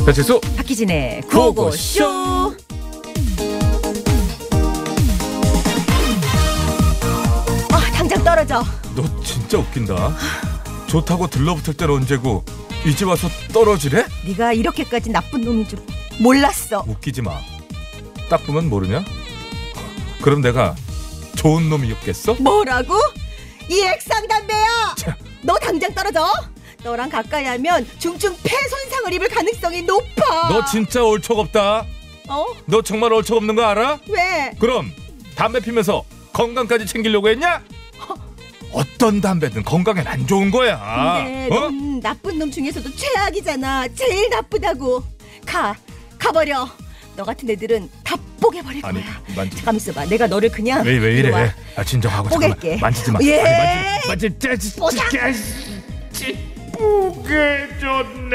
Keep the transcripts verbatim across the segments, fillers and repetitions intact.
배칠수 박희진의 구호고쇼. 아, 당장 떨어져. 너 진짜 웃긴다. 좋다고 들러붙을 때는 언제고 이제 와서 떨어지래? 네가 이렇게까지 나쁜 놈인 줄 몰랐어. 웃기지 마. 딱 보면 모르냐? 그럼 내가 좋은 놈이었겠어? 뭐라고? 이 액상담배야. 자. 너 당장 떨어져. 너랑 가까이 하면 중증 폐 손상을 입을 가능성이 높아. 너 진짜 얼척 없다. 어? 너 정말 얼척 없는 거 알아? 왜? 그럼 담배 피면서 건강까지 챙기려고 했냐? 어떤 담배든 건강엔 안 좋은 거야. 근데 어? 넌 나쁜 놈 중에서도 최악이잖아. 제일 나쁘다고. 가. 가버려. 너 같은 애들은 다 뽀개버릴 거야. 아니, 만지. 잠깐 있어봐. 내가 너를 그냥 왜, 왜 이래? 와. 아, 진정하고 뽀갤게. 잠깐만. 만지지 마. 예. 아니, 만지, 만지, 뽀샤. 뽀개졌네.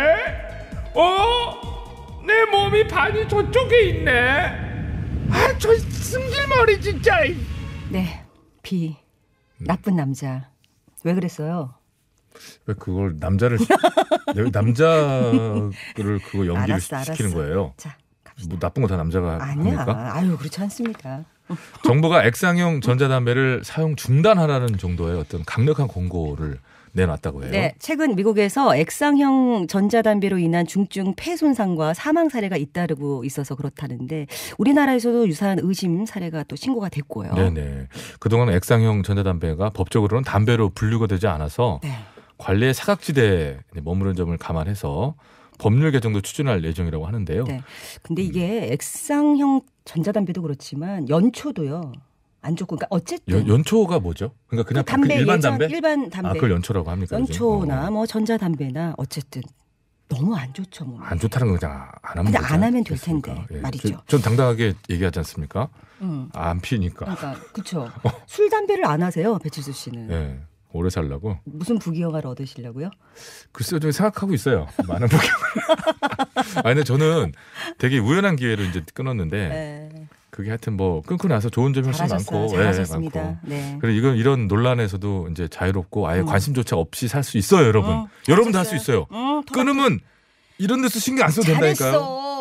어? 내 몸이 반이 저쪽에 있네. 아, 저 승질머리 진짜. 네. 비. 나쁜 남자. 왜 그랬어요? 왜 그걸 남자를 왜 남자를 그거 연기를 알았어, 시키는 알았어. 거예요? 자, 뭐 나쁜 거 다 남자가 아니야. 합니까? 아유, 그렇지 않습니다. 정부가 액상형 전자담배를 사용 중단하라는 정도의 어떤 강력한 공고를 내놨다고 해요. 네, 최근 미국에서 액상형 전자담배로 인한 중증 폐 손상과 사망 사례가 잇따르고 있어서 그렇다는데 우리나라에서도 유사한 의심 사례가 또 신고가 됐고요. 네네. 그동안 액상형 전자담배가 법적으로는 담배로 분류가 되지 않아서 네. 관리의 사각지대에 머무른 점을 감안해서 법률 개정도 추진할 예정이라고 하는데요. 네. 근데 이게 액상형 전자담배도 그렇지만 연초도요. 안 좋고, 그러니까 어쨌든 연, 연초가 뭐죠? 그러니까 그냥 그 담배, 그 일반 예전 담배? 일반 담배, 아, 그걸 연초라고 합니까? 연초나 요즘? 뭐 전자담배나 어쨌든 너무 안 좋죠. 뭐. 안 좋다는 건 그냥 안 하면 근데 되지 안 하면 될 않겠습니까? 텐데 예. 말이죠. 저, 전 당당하게 얘기하지 않습니까? 음. 안 피니까. 그러니까 그렇죠. 술 담배를 안 하세요, 배칠수 씨는. 예. 오래 살라고. 무슨 부귀영화를 얻으시려고요? 글쎄요, 좀 생각하고 있어요. 많은 부귀영화. 아니, 근데 저는 되게 우연한 기회로 이제 끊었는데 네. 그게 하여튼 뭐 끊고 나서 좋은 점이 훨씬 잘하셨어요. 많고, 잘하셨습니다. 예, 많고. 네. 그리고 이건 이런 논란에서도 이제 자유롭고 아예 음. 관심조차 없이 살 수 있어요, 여러분. 음, 여러분도 할 수 잘하셨어요. 있어요. 음, 끊으면 이런 데서 신경 안 써도 된다니까요. 잘했어.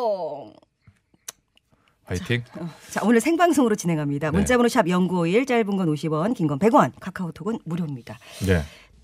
화이팅. 자, 오늘 생방송으로 진행합니다. 네. 문자번호 샵 영구오일, 짧은 건 오십 원, 긴 건 백 원, 카카오톡은 무료입니다. 네.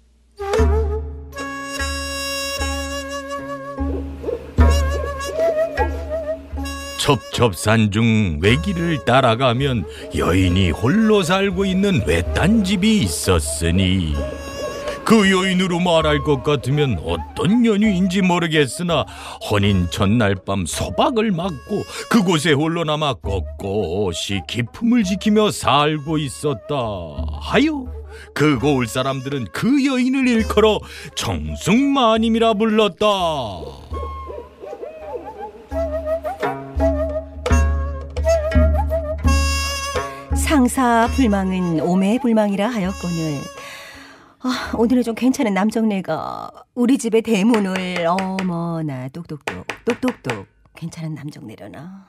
첩첩산중 외길을 따라가면 여인이 홀로 살고 있는 외딴 집이 있었으니 그 여인으로 말할 것 같으면 어떤 연유인지 모르겠으나 혼인 전날 밤 소박을 맞고 그곳에 홀로 남아 꼿꼿이 기품을 지키며 살고 있었다 하여 그 고을 사람들은 그 여인을 일컬어 청승마님이라 불렀다. 상사 불망은 오매불망이라 하였거늘 아, 오늘은 좀 괜찮은 남정네가 우리 집의 대문을 어머나 똑똑똑 똑똑똑 괜찮은 남정네려나.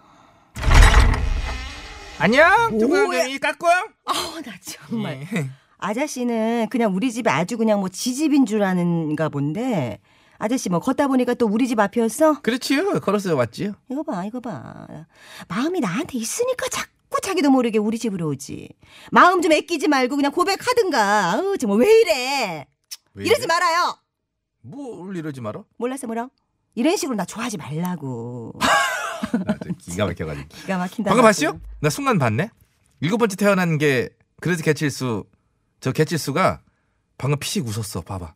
안녕, 뭐야? 두근이 깎고. 아우 나 정말 아저씨는 그냥 우리 집에 아주 그냥 뭐 지집인 줄 아는가 본데 아저씨 뭐 걷다 보니까 또 우리 집 앞이었어? 그렇지요, 걸어서 왔지요. 이거 봐 이거 봐 마음이 나한테 있으니까 자꾸 자기도 모르게 우리 집으로 오지. 마음 좀 애끼지 말고 그냥 고백하든가. 아우 정말 왜 이래. 왜 이러지 이래? 말아요. 뭘 이러지 말어? 몰랐어 뭐라? 이런 식으로 나 좋아하지 말라고. 나 기가 막혀가지고. 기가 막힌다. 방금 봤어요? 나 순간 봤네. 일곱 번째 태어난 게 그래서 개칠수. 저 개칠수가 방금 피식 웃었어. 봐봐.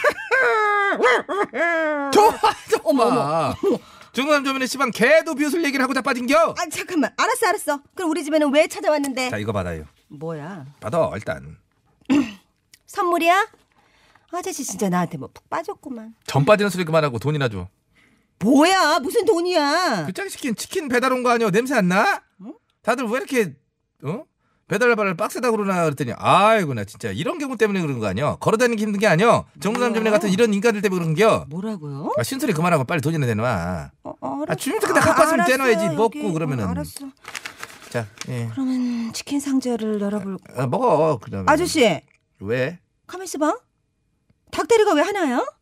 좋아, 좋아. 어머, 어머. 중남조면에 씨방 개도 비웃을 얘기를 하고 다 빠진겨. 아 잠깐만 알았어 알았어. 그럼 우리 집에는 왜 찾아왔는데? 자, 이거 받아요. 뭐야? 받아 일단. 선물이야? 아저씨 진짜 나한테 뭐 푹 빠졌구만. 전 빠지는 소리 그만하고 돈이나 줘. 뭐야 무슨 돈이야? 그 짝이 시킨 치킨 배달 온 거 아니야? 냄새 안 나? 응? 다들 왜 이렇게 어? 배달 알바를 빡세다 그러나 그랬더니 아이고 나 진짜 이런 경우 때문에 그런 거 아니야? 걸어다니는 게 힘든 게 아니야? 정부남점네 같은 이런 인간들 때문에 그런 게요. 뭐라고요? 아, 신소리 그만하고 빨리 돈이나 내놔. 어, 어, 아, 주민들 그냥 갖고 왔으면 알았어요, 떼놔야지. 여기. 먹고 그러면은. 어, 알았어. 자, 예. 그러면 치킨 상자를 열어볼까? 아, 먹어. 그다음에 아저씨 왜? 가만 있어봐. 닭다리가 왜 하나야?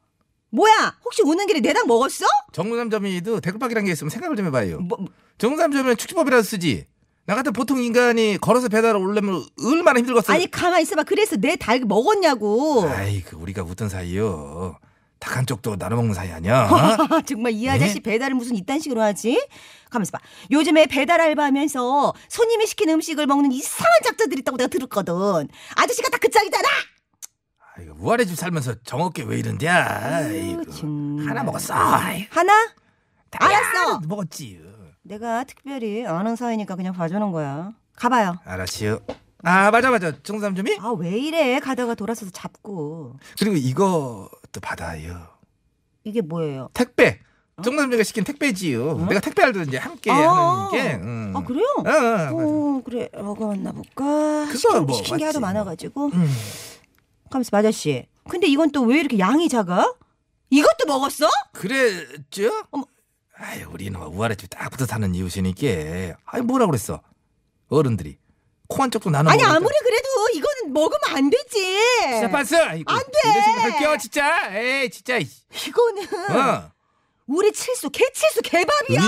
뭐야? 혹시 오는 길에 내 닭 먹었어? 정삼점이도 대급박이란 게 있으면 생각을 좀 해봐요. 뭐, 뭐, 정삼점이는 축지법이라도 쓰지. 나 같은 보통 인간이 걸어서 배달을 오려면 얼마나 힘들겠어. 아니 가만 있어봐. 그래서 내 닭 먹었냐고. 아이고 우리가 웃던 사이요. 닭 한 쪽도 나눠 먹는 사이 아니야. 정말 이 아저씨 네? 배달을 무슨 이딴 식으로 하지? 가만 있어봐. 요즘에 배달 알바하면서 손님이 시킨 음식을 먹는 이상한 작자들이 있다고 내가 들었거든. 아저씨가 다 그 짝이잖아. 아이고 우아래 집 살면서 정없게 왜 이런데야. 아이고. 정말. 하나 먹었어. 아이고. 하나? 알았어. 먹었지. 내가 특별히 아는 사이니까 그냥 봐주는 거야. 가봐요. 알았지요. 아 맞아 맞아 정삼점이. 아 왜 이래? 가다가 돌아서서 잡고. 그리고 이것도 받아요. 이게 뭐예요? 택배. 정삼점이가 시킨 택배지요. 어? 내가 택배할 때 이제 함께 아. 하는 게. 응. 아 그래요? 어, 어, 어 그래 먹어봤나 볼까? 그거 시킨, 뭐 시킨 게 하도 맞지. 많아가지고. 음. 가면서 아저씨. 근데 이건 또 왜 이렇게 양이 작아? 이것도 먹었어? 그랬죠? 어머. 아이 우리는 우아래집 딱 붙어 사는 이웃이니까. 아이 뭐라 그랬어? 어른들이 코 한 쪽도 나눠. 아니 먹으니까. 아무리 그래도 이거는 먹으면 안 되지. 진짜 빤스. 아이고, 안 돼. 이런 생각 할게요 진짜. 에이 진짜. 이거는 어. 우리 칠수 개칠수 개밥이야.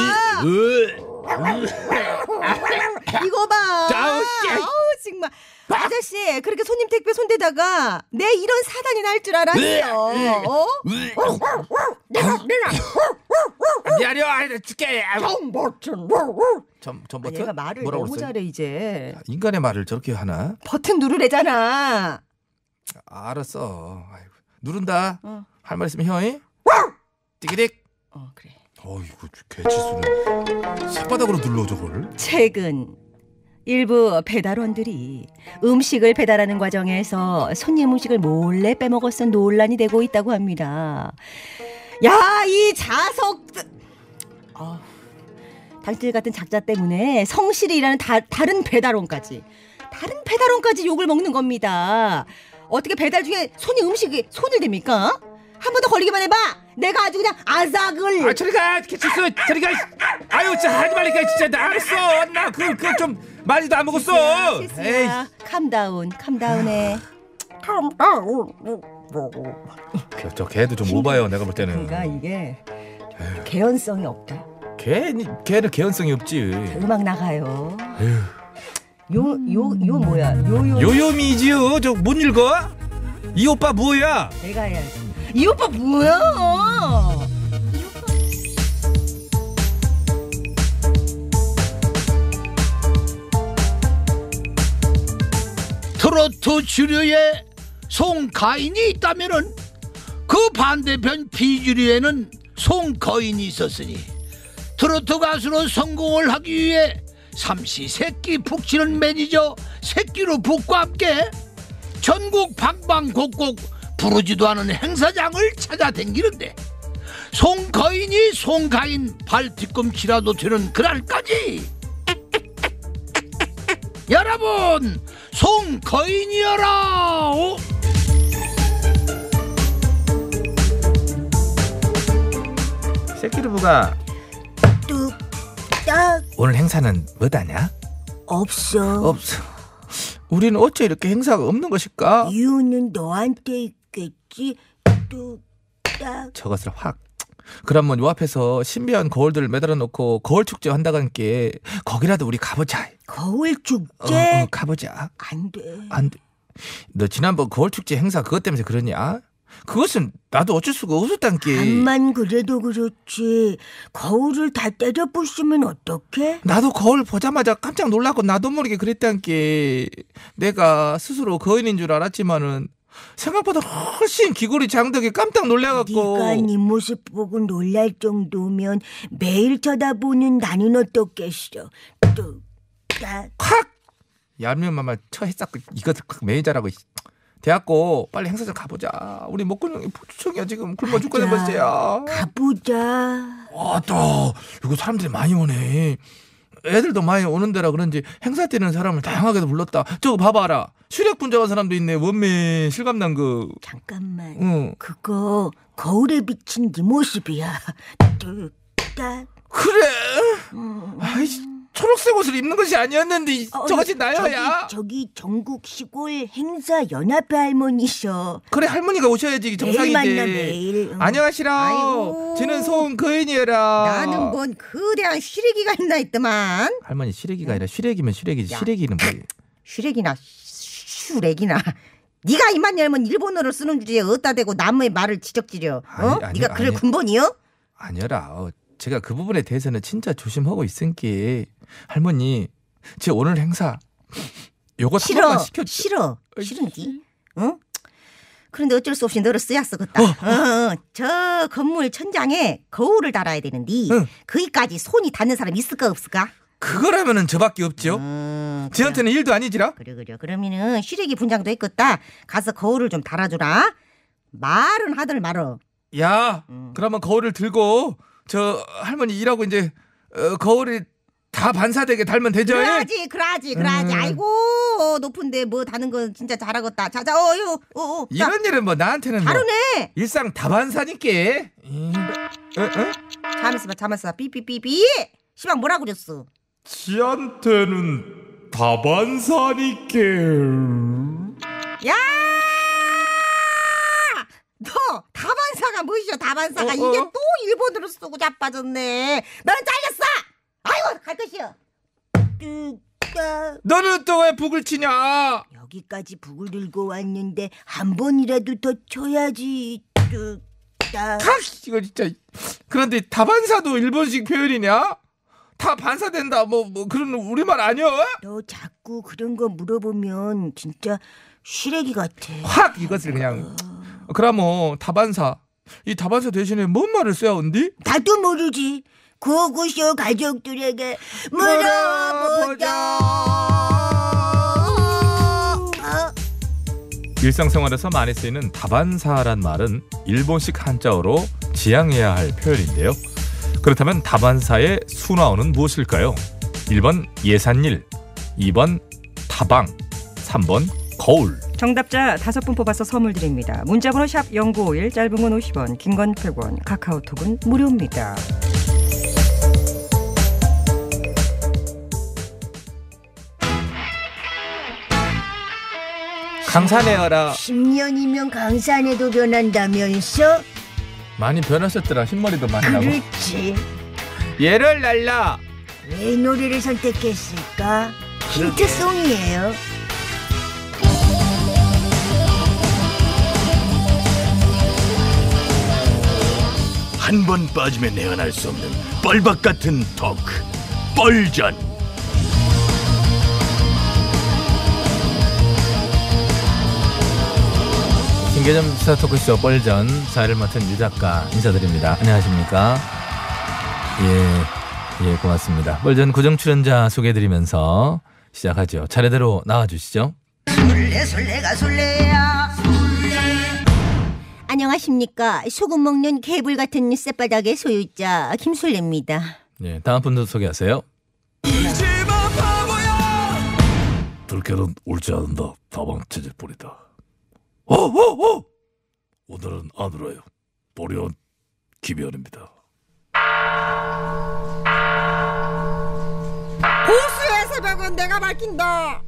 이거 봐. 아우, 씨. 아우 정말. 아저씨 그렇게 손님 택배 손대다가 내 이런 사단이 날 줄 알았어. 어? 미안해요. 아이 나 줄게. 전, 전 아, 버튼? 얘가 말을 뭐라고 너무 그랬어요? 잘해 이제. 인간의 말을 저렇게 하나? 버튼 누르래잖아. 알았어. 아이고. 누른다. 어. 할 말 있으면 혀이. 띠기릭. 어 그래. 어이구 개치수는 새바닥으로 눌러 저걸. 최근 일부 배달원들이 음식을 배달하는 과정에서 손님 음식을 몰래 빼먹어서 논란이 되고 있다고 합니다. 야, 이 자석... 어, 당들 같은 작자 때문에 성실히 일하는 다, 다른 배달원까지 다른 배달원까지 욕을 먹는 겁니다. 어떻게 배달 중에 손이 음식에 손을 댑니까? 한 번 더 걸리기만 해봐. 내가 아주 그냥 아삭을. 아 저리 가 개치수 저리 가. 아유 진짜 하지 말니까 진짜 나 알았어. 나 그 그 좀 많이도 안 먹었어. 에이. 실수야. 캄다운 캄다운해. 저, 저 개도 좀 오바요 내가 볼 때는. 그러니까 이게 개연성이 없다. 개 개는 개연성이 없지. 음악 나가요. 요 요 요 뭐야? 요요 요요미지요. 저 못 읽어? 이 오빠 뭐야? 내가 해야지. 이 오빠 뭐야? 트로트 주류에 송가인이 있다면은 그 반대편 비주류에는 송거인이 있었으니 트로트 가수로 성공을 하기 위해 삼시세끼 푹 치는 매니저 새끼로 북과 함께 전국 방방곡곡 부르지도 않은 행사장을 찾아다니는데 송거인이 송가인 발 뒤꿈치라도 되는 그날까지 여러분 송거인이여라. 새끼르부가 뚝딱 오늘 행사는 뭐다냐? 없어. 없어. 우리는 어째 이렇게 행사가 없는 것일까? 이유는 너한테 있겠지. 뚝딱. 저것을 확. 그러면 요 앞에서 신비한 거울들을 매달아 놓고 거울 축제 한다니까 거기라도 우리 가보자. 거울 어, 축제 어, 가보자. 안 돼. 안 돼. 너 지난번 거울 축제 행사 그것 때문에 그러냐? 그것은 나도 어쩔 수가 없었단께. 암만 그래도 그렇지. 거울을 다 때려 부수면 어떡해? 나도 거울 보자마자 깜짝 놀라고 나도 모르게 그랬단께. 내가 스스로 거인인 줄 알았지만은 생각보다 훨씬 귀골이 장덕이 깜짝 놀래갖고. 네가 네 모습 보고 놀랄 정도면 매일 쳐다보는 나는 어떻겠어. 뚝딱. 확 얄미운맘만 처 했었고 이것을 확 매니저라고. 대학고 빨리 행사 좀 가보자. 우리 목구멍이 포주청이야 지금 굶어 죽겠는 가자. 벌써야. 가보자. 아따 이거 사람들이 많이 오네. 애들도 많이 오는 데라 그런지 행사 때는 사람을 다양하게도 불렀다. 저거 봐봐라. 수력 분자한 사람도 있네. 원맨 실감난 그. 잠깐만. 응. 그거 거울에 비친 네 모습이야. 뚝딱. 그래. 음. 아이 초록색 옷을 입는 것이 아니었는데 이- 어, 저것이 나야야. 저기, 저기 전국 시골 행사 연합회 할머니셔. 그래 할머니가 오셔야지 내일 만나 정상이지. 내일. 응. 안녕하시라. 아이고. 저는 송거인이여라. 나는 뭔 거대한 시래기가 있나 있더만. 할머니 시래기가 아니라 시래기면 시래기지. 야. 시래기는 뭐예요? 슈렉이나 슈렉이나. 네가 이만 열면 일본어를 쓰는 주제에 어디다 대고 남의 말을 지적지려. 어? 아니, 아니, 네가 그럴 아니. 근본이요? 아니라 어, 제가 그 부분에 대해서는 진짜 조심하고 있으니까 할머니 제 오늘 행사 요거 한 싫어. 번만 시켜. 싫어. 싫은디. 응? 그런데 어쩔 수 없이 너를 써야 쓰겠다. 어, 어, 저 건물 천장에 거울을 달아야 되는데 응. 거기까지 손이 닿는 사람 있을까 없을까? 그거라면은 저밖에 없죠. 음, 그래. 저한테는 일도 아니지라. 그래 그래. 그러면은 시래기 분장도 했겠다. 가서 거울을 좀 달아주라. 말은 하들 말어. 야, 음. 그러면 거울을 들고 저 할머니 일하고 이제 어, 거울이 다 반사되게 달면 되죠. 그러지 그러지 그러지. 음. 아이고 높은데 뭐 다는 건 진짜 잘하겠다. 자자 어유 어, 어, 자, 이런 일은 뭐 나한테는 뭐 다르네. 일상 다반사니까. 음. 어, 어? 잠깐만 잠깐만 삐삐삐삐. 시방 뭐라 그랬어? 지한테는 다반사니까. 야! 너 다반사가 뭐이죠? 다반사가 어, 어? 이게 또 일본어로 쓰고 자빠졌네. 너는 잘렸어. 아이고 갈 것이여. 뚜따. 너는 또 왜 북을 치냐? 여기까지 북을 들고 왔는데 한 번이라도 더 쳐야지. 뚜따. 하, 이거 진짜. 그런데 다반사도 일본식 표현이냐? 다 반사된다. 뭐, 뭐 그런 우리말 아니야? 너 자꾸 그런 거 물어보면 진짜 시래기 같아. 확 이것을 그냥. 그러면 다반사. 이 다반사 대신에 뭔 말을 써야 온디? 나도 모르지. 구호고쇼 가족들에게 물어보자. 어? 일상생활에서 많이 쓰이는 다반사란 말은 일본식 한자어로 지향해야 할 표현인데요. 그렇다면 다반사의 순화어는 무엇일까요? 일 번 예산일, 이 번 다방, 삼 번 거울. 정답자 다섯 분 뽑아서 선물 드립니다. 문자번호 샵 영구오일, 짧은 건 오십 원, 긴 건 백 원, 카카오톡은 무료입니다. 강산해여라. 십 년이면 강산에도 변한다면서? 많이 변하셨더라. 흰머리도 많이 나고. 그렇지. 얘를 날라. 왜 노래를 선택했을까? 힌트송이에요. 한 번 빠지면 내안할 수 없는 뻘박 같은 토크 뻘전. 신개점 시사 토크쇼 뻘전 사회를 맡은 유 작가 인사드립니다. 안녕하십니까? 예, 예, 고맙습니다. 뻘전 고정 출연자 소개해드리면서 시작하죠. 차례대로 나와주시죠. 술래 술래가 술래야. 안녕하십니까. 소금 먹는 개불 같은 쌔바닥의 소유자 김술래입니다. 예, 다음 분도 소개하세요. 들깨는 울지 않는다. 다방 체질뿌리다. 어어어! 오늘은 안 울어요. 보리온 김현입니다. 보수의 새벽은 내가 밝힌다.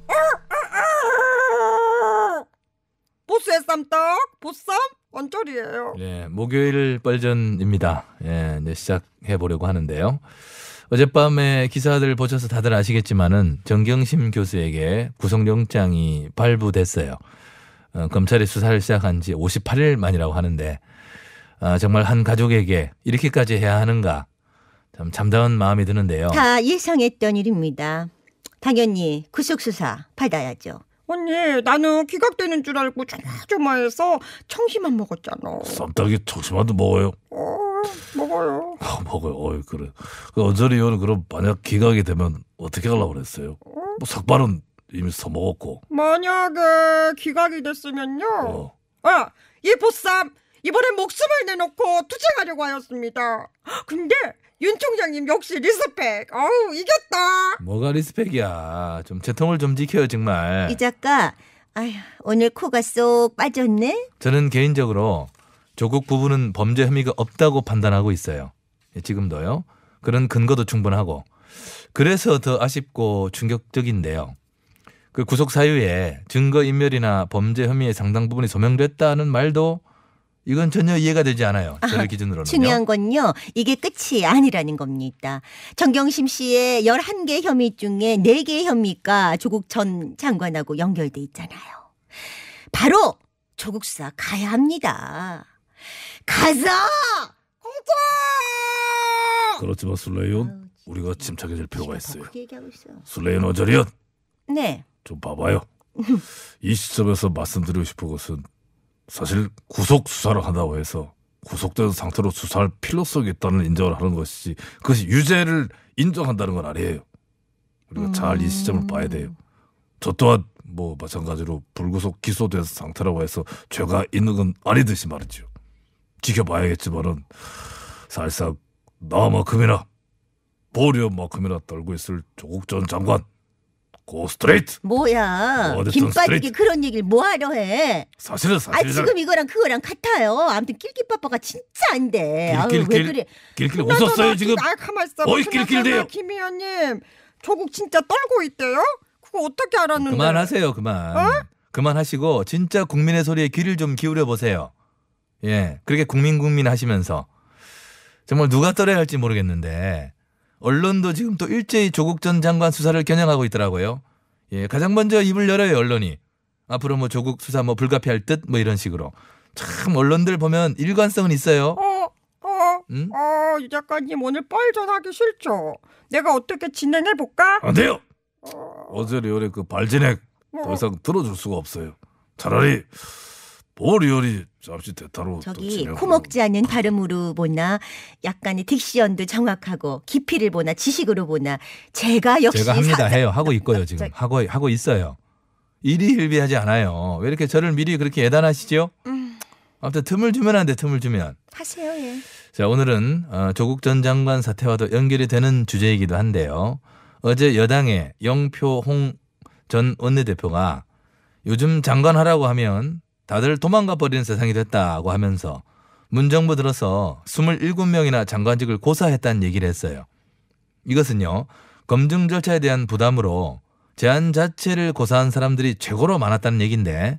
보수의 쌈떡, 보쌈 원짜리예요. 예, 목요일 뻘전입니다. 예, 이제 시작해 보려고 하는데요. 어젯밤에 기사들 보셔서 다들 아시겠지만은 정경심 교수에게 구속영장이 발부됐어요. 어, 검찰이 수사를 시작한 지 오십팔 일 만이라고 하는데 아, 정말 한 가족에게 이렇게까지 해야 하는가 참 참다운 마음이 드는데요. 다 예상했던 일입니다. 당연히 구속수사 받아야죠. 언니 나는 기각되는 줄 알고 조마조마해서 청심만 먹었잖아. 쌈딱이 청심환도 먹어요. 어, 먹어요. 아, 먹어요. 어이 그래. 그 언저리 의원은 그럼 만약 기각이 되면 어떻게 하려고 그랬어요? 뭐 삭발은 이미 써먹었고. 만약에 기각이 됐으면요. 어. 아, 이 보쌈 이번에 목숨을 내놓고 투쟁하려고 하였습니다. 근데 윤 총장님 역시 리스펙. 어우 이겼다. 뭐가 리스펙이야. 좀 재통을 좀 지켜요 정말. 이 작가 아휴 오늘 코가 쏙 빠졌네. 저는 개인적으로 조국 부부는 범죄 혐의가 없다고 판단하고 있어요. 예, 지금도요. 그런 근거도 충분하고 그래서 더 아쉽고 충격적인데요. 그 구속 사유에 증거인멸이나 범죄 혐의의 상당 부분이 소명됐다는 말도 이건 전혀 이해가 되지 않아요. 저를 기준으로는요. 중요한 건요. 이게 끝이 아니라는 겁니다. 정경심 씨의 열한 개 혐의 중에 네 개의 혐의가 조국 전 장관하고 연결돼 있잖아요. 바로 조국 수사 가야 합니다. 가자! 가자! 그렇지만 술래연 우리가 침착해질 필요가 있어요. 크게 얘기하고 있어. 술래연 어저리연 네. 좀 봐봐요. 이 시점에서 말씀드리고 싶은 것은 사실 구속 수사를 한다고 해서 구속된 상태로 수사할 필요성이 있다는 인정을 하는 것이지 그것이 유죄를 인정한다는 건 아니에요. 우리가 음. 잘 이 시점을 봐야 돼요. 저 또한 뭐 마찬가지로 불구속 기소된 상태라고 해서 죄가 있는 건 아니듯이 말이죠. 지켜봐야겠지만은 사실상 나만큼이나 보리언만큼이나 떨고 있을 조국 전 장관 고 스트레이트. 뭐야. 어쨌든 김 빠지게 스트레이트. 그런 얘기를 뭐하러 해. 사실은 아 사실이잖아. 지금 이거랑 그거랑 같아요. 아무튼 낄낄빠빠가 진짜 안 돼. 아유, 왜 낄낄낄. 그래. 길길 웃었어요 지금. 아 가만 있어. 어이, 낄낄대요. 김 의원님 조국 진짜 떨고 있대요? 그거 어떻게 알았는데? 그만하세요. 그만. 어? 그만하시고 진짜 국민의 소리에 귀를 좀 기울여 보세요. 예, 그렇게 국민 국민 하시면서 정말 누가 떨어야 할지 모르겠는데 언론도 지금 또 일제히 조국 전 장관 수사를 겨냥하고 있더라고요. 예, 가장 먼저 입을 열어요 언론이. 앞으로 뭐 조국 수사 뭐 불가피할 듯 뭐 이런 식으로. 참 언론들 보면 일관성은 있어요. 어, 어, 응? 어, 이 작가님 오늘 뻘전하기 싫죠? 내가 어떻게 진행해 볼까? 안 돼요. 어제 리얼의 그 발진액 더 이상 들어줄 수가 없어요. 차라리 보 리얼이 잠시 대타로 또 저기 진행을 코먹지 않는 발음으로 보나 약간의 딕션도 정확하고 깊이를 보나 지식으로 보나 제가 역시 제가 합니다 사- 해요. 하고 있고요 지금. 저- 하고 하고 있어요. 일희일비하지 않아요. 왜 이렇게 저를 미리 그렇게 예단하시죠? 음. 아무튼 틈을 주면 안 돼. 틈을 주면. 하세요. 예. 자, 오늘은 어, 조국 전 장관 사태와도 연결이 되는 주제이기도 한데요. 어제 여당의 영표홍 전 원내대표가 요즘 장관하라고 하면 다들 도망가 버리는 세상이 됐다고 하면서 문정부 들어서 스물일곱 명이나 장관직을 고사했다는 얘기를 했어요. 이것은요. 검증 절차에 대한 부담으로 제안 자체를 고사한 사람들이 최고로 많았다는 얘기인데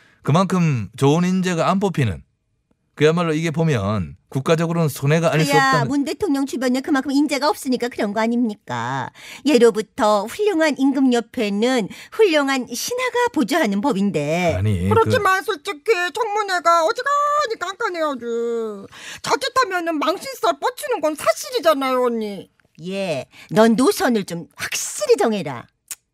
그만큼 좋은 인재가 안 뽑히는 그야말로 이게 보면 국가적으로는 손해가 아닐 수 그야 없다는 문 대통령 주변에 그만큼 인재가 없으니까 그런 거 아닙니까? 예로부터 훌륭한 임금 옆에는 훌륭한 신하가 보좌하는 법인데. 아니 그 그렇지만 솔직히 청문회가 어지간히 깐깐해요 아주. 자칫하면은 망신살 뻗치는 건 사실이잖아요 언니. 예, 넌 노선을 좀 확실히 정해라.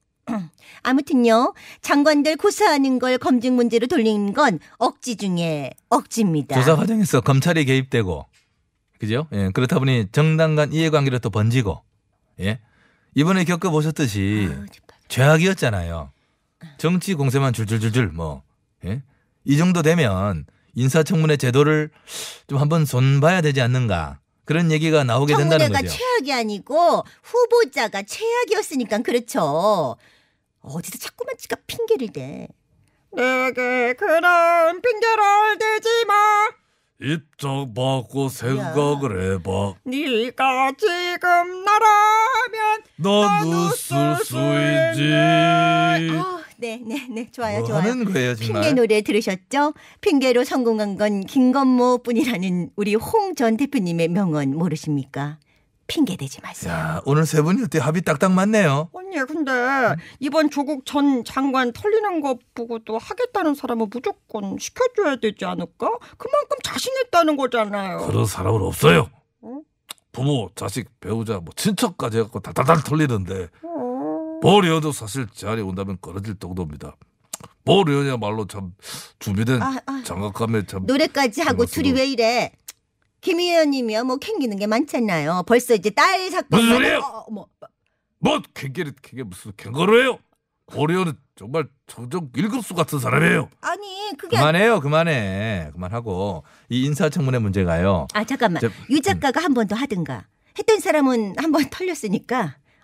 아무튼요, 장관들 고사하는 걸 검증 문제로 돌리는 건 억지 중에 억지입니다. 조사 과정에서 검찰이 개입되고 그죠? 예, 그렇다 보니 정당 간 이해관계로 또 번지고 예? 이번에 겪어보셨듯이 아우, 정말. 죄악이었잖아요. 정치 공세만 줄줄줄줄 뭐 예? 이 정도 되면 인사청문회 제도를 좀 한번 손봐야 되지 않는가 그런 얘기가 나오게 된다는 청문회가 거죠. 최악이 아니고 후보자가 최악이었으니까 그렇죠. 어디서 자꾸만 지가 핑계를 대. 내게 그런 핑계를 대지 마. 입장 바꿔 생각을 해봐. 네가 지금 나라면 난 나도 웃을 쓸 수 수 있지. 어, 네, 네, 네, 좋아요, 뭐 좋아요. 하는 거예요 정말. 핑계 노래 들으셨죠? 핑계로 성공한 건 김건모뿐이라는 우리 홍 전 대표님의 명언 모르십니까? 핑계 대지 마세요. 야, 오늘 세 분이 어때 합이 딱딱 맞네요. 언니 근데 이번 조국 전 장관 털리는 거 보고도 하겠다는 사람은 무조건 시켜줘야 되지 않을까? 그만큼 자신 있다는 거잖아요. 그런 사람은 없어요. 어? 부모, 자식, 배우자, 뭐 친척까지 해갖고 달달달 털리는데 어. 보리언도 사실 제안이 온다면 끊어질 정도입니다. 보리언이야말로 참 준비된 아, 아. 장갑감에 참 노래까지 하고 그렇습니다. 둘이 왜 이래? 김 의원님이요, 뭐 캥기는 게 많잖아요. 벌써 이제 딸 사건. 무슨 소리예요? 어, 어, 뭐. 뭐 캥게리 캥게 무슨 캥거루예요? 보리언은 정말 정정 일급수 같은 사람이에요. 아니 그게 아니- 그만해요, 그만해, 그만하고 이 인사청문회 문제가요. 아 잠깐만 저- 유 작가가 한 번 더 하든가 했던 사람은 한 번 털렸으니까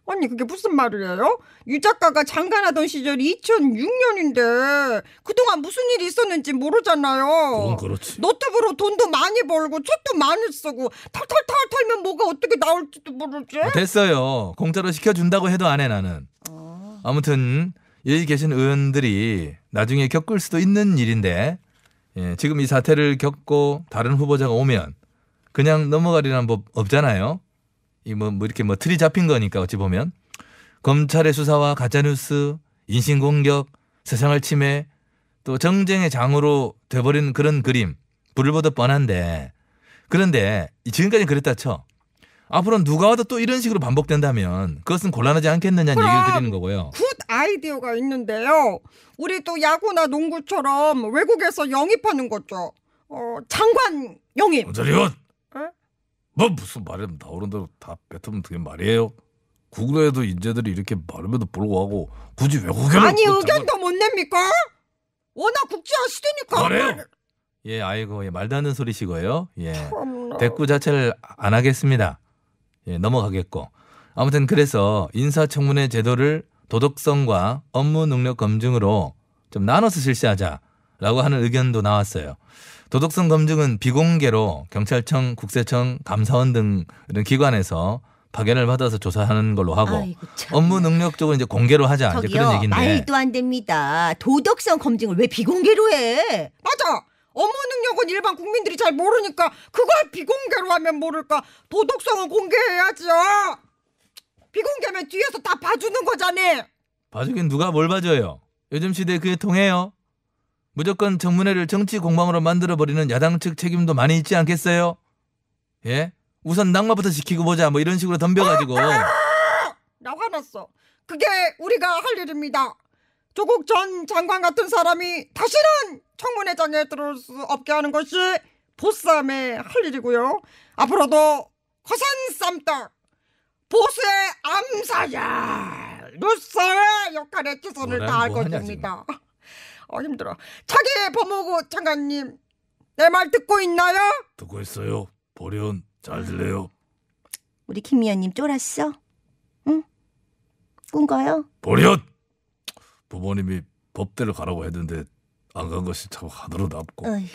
아니 그게 무슨 말이에요? 유 작가가 장관하던 시절이 이천육 년인데 그동안 무슨 일이 있었는지 모르잖아요. 그건 그렇지. 노트북으로 돈도 많이 벌고 책도 많이 쓰고 털털털 털면 뭐가 어떻게 나올지도 모르지. 어, 됐어요. 공짜로 시켜준다고 해도 안 해 나는. 어. 아무튼 여기 계신 의원들이 나중에 겪을 수도 있는 일인데 예, 지금 이 사태를 겪고 다른 후보자가 오면 그냥 넘어가리라는 법 없잖아요. 이 뭐 뭐 이렇게 뭐 틀이 잡힌 거니까 어찌 보면 검찰의 수사와 가짜뉴스, 인신공격, 세상을 침해 또 정쟁의 장으로 돼버린 그런 그림 불을 보듯 뻔한데 그런데 지금까지 그랬다 쳐. 앞으로 누가 와도 또 이런 식으로 반복된다면 그것은 곤란하지 않겠느냐는 그럼. 얘기를 드리는 거고요. 굿 아이디어가 있는데요. 우리 또 야구나 농구처럼 외국에서 영입하는 거죠. 어, 장관 영입. 원자리원. 에? 뭐 무슨 말이 나오는 대로 다 뱉으면 그게 말이에요. 국내에도 인재들이 이렇게 말음에도 불구하고 굳이 외국에는 아니 그 의견도 못 냅니까? 워낙 국제화 시대니까. 말해요. 예, 아이고, 예, 말도 안 되는 소리시고요. 예, 참나. 대꾸 자체를 안 하겠습니다. 예, 넘어가겠고. 아무튼 그래서 인사청문회 제도를 도덕성과 업무 능력 검증으로 좀 나눠서 실시하자라고 하는 의견도 나왔어요. 도덕성 검증은 비공개로 경찰청, 국세청, 감사원 등 이런 기관에서 파견을 받아서 조사하는 걸로 하고 아이고, 참. 업무 능력 쪽은 이제 공개로 하자 이제 저기요, 그런 얘기인데. 말도 안 됩니다. 도덕성 검증을 왜 비공개로 해? 맞아. 업무 능력은 일반 국민들이 잘 모르니까 그걸 비공개로 하면 모를까. 도덕성은 공개해야죠. 비공개면 뒤에서 다 봐주는 거잖아. 봐주긴 누가 뭘 봐줘요. 요즘 시대에 그게 통해요. 무조건 청문회를 정치 공방으로 만들어버리는 야당 측 책임도 많이 있지 않겠어요? 예? 우선 낙마부터 지키고 보자 뭐 이런 식으로 덤벼가지고. 나 화났어. 그게 우리가 할 일입니다. 조국 전 장관 같은 사람이 다시는 청문회장에 들어올 수 없게 하는 것이 보쌈의 할 일이고요. 앞으로도 거센 쌈떡, 보수의 암살야, 뉴스의 역할에 최선을 뭐라, 다할 뭐 하냐, 것입니다. 어, 힘들어. 차기 법무부 장관님, 내 말 듣고 있나요? 듣고 있어요. 보련 잘 들려요. 우리 김 의원님 쫄았어? 응? 꾼 거요? 보련. 부모님이 법대를 가라고 했는데 안 간 것이 참 하늘로 남고. 어이,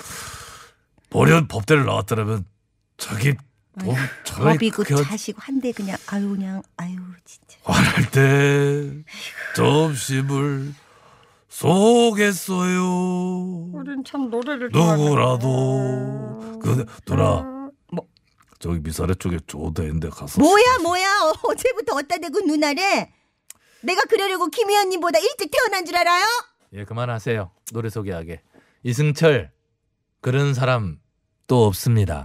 보련 법대를 나왔더라면 자기 법 차라리 법이고 그게 자시고 한데 그냥 아유 그냥 아유 진짜. 화날 때 점심을 쏘겠어요. 우린 참 노래를 누구라도 그 누나 뭐? 저기 미사래 쪽에 좋은 데 있는데 가서 뭐야 뭐야 어제부터 어디다 대고 누나래? 내가 그러려고 김 의원님보다 일찍 태어난 줄 알아요? 예, 그만하세요. 노래 소개하게. 이승철, 그런 사람 또 없습니다.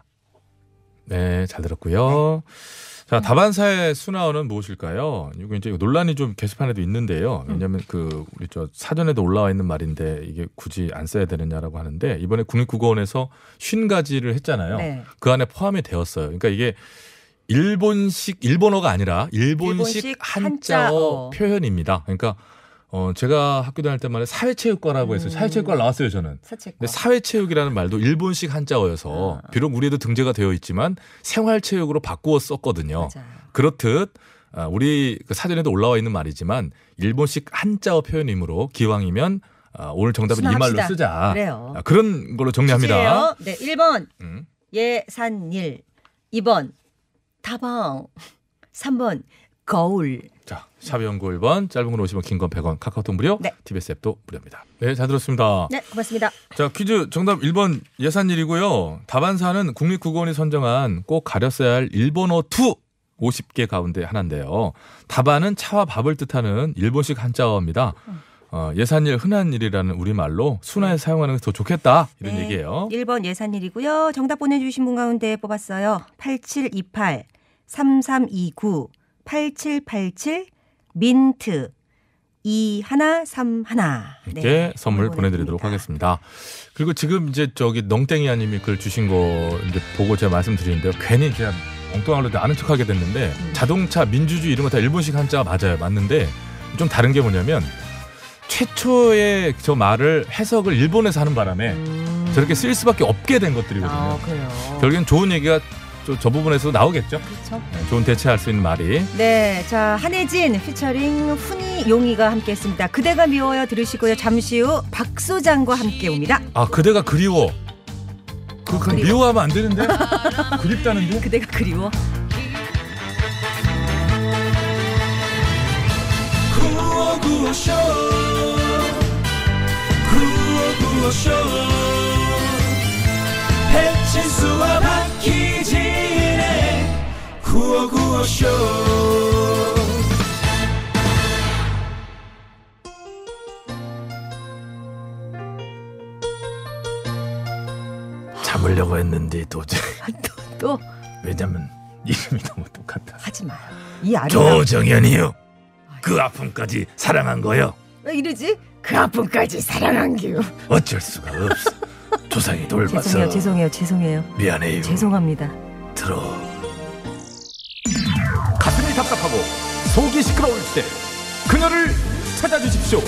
네, 잘 들었고요. 자, 다반사의 순환은 무엇일까요? 이거 이제 논란이 좀 게시판에도 있는데요. 왜냐하면 그 우리 저 사전에도 올라와 있는 말인데 이게 굳이 안 써야 되느냐라고 하는데 이번에 국립국어원에서 쉰 가지를 했잖아요. 네. 그 안에 포함이 되었어요. 그러니까 이게 일본식 일본어가 아니라 일본식, 일본식 한자어, 한자어. 표현입니다. 그러니까 어 제가 학교 다닐 때만 사회체육과라고 해서 음. 사회체육과 나왔어요 저는. 사채과. 근데 사회체육이라는 말도 일본식 한자어여서 아. 비록 우리에도 등재가 되어 있지만 생활체육으로 바꾸어 썼거든요. 맞아요. 그렇듯 아, 우리 그 사전에도 올라와 있는 말이지만 일본식 한자어 표현이므로 기왕이면 아, 오늘 정답은 이 말로 순화합시다. 쓰자. 그래요. 아, 그런 걸로 정리합니다. 퀴즈예요. 네, 일 번 음. 예산일, 이 번 다방, 삼 번 거울. 자, 샵연구 일 번, 짧은 건 오십 원, 긴 건 백 원, 카카오톡 무료, 네. 티비에스 앱도 무료입니다. 네, 잘 들었습니다. 네, 고맙습니다. 자, 퀴즈 정답 일 번 예산일이고요. 답안사는 국립국어원이 선정한 꼭 가렸어야 할 일본어 투 오십 개 가운데 하나인데요. 답안은 차와 밥을 뜻하는 일본식 한자어입니다. 어, 예산일 흔한 일이라는 우리말로 순화에 사용하는 게 더 좋겠다 이런 네, 얘기예요. 일 번 예산일이고요. 정답 보내주신 분 가운데 뽑았어요. 팔칠이팔, 삼삼이구, 팔칠팔칠, 민트, 이일삼일. 이렇게 네, 선물 보내드리도록 하겠습니다. 그리고 지금 이제 저기 넝땡이아님이 글 주신 거 이제 보고 제가 말씀드리는데요. 괜히 그냥 엉뚱한 걸로 아는 척하게 됐는데 음. 자동차, 민주주의 이런 거 다 일본식 한자가 맞아요. 맞는데 좀 다른 게 뭐냐면 최초의 저 말을 해석을 일본에서 하는 바람에 음. 저렇게 쓸 수밖에 없게 된 것들이거든요. 아, 그래요. 결국엔 좋은 얘기가 저, 저 부분에서 나오겠죠. 그렇죠. 네, 좋은 대체할 수 있는 말이. 네, 자 한혜진 피처링 훈이 용이가 함께했습니다. 그대가 미워요 들으시고요. 잠시 후 박소장과 함께 옵니다. 아 그대가 그리워. 그, 그 그리워. 미워하면 안 되는데. 그립다는데. 그대가 그리워. 구호구호쇼 구호구호쇼 배칠수와 박희진의 구호구호쇼 참으려고 했는데 도저히. 또 왜냐면 이름이 너무 똑같아. 하지 마요. 이 아름다운 조정현이요. 그 아픔까지 사랑한 거요. 왜 이러지? 그 아픔까지 사랑한 겨. 어쩔 수가 없어. 조상이 돌봐서. 죄송해요, 죄송해요, 죄송해요. 미안해요. 죄송합니다. 들어. 가슴이 답답하고 속이 시끄러울 때 그녀를 찾아주십시오.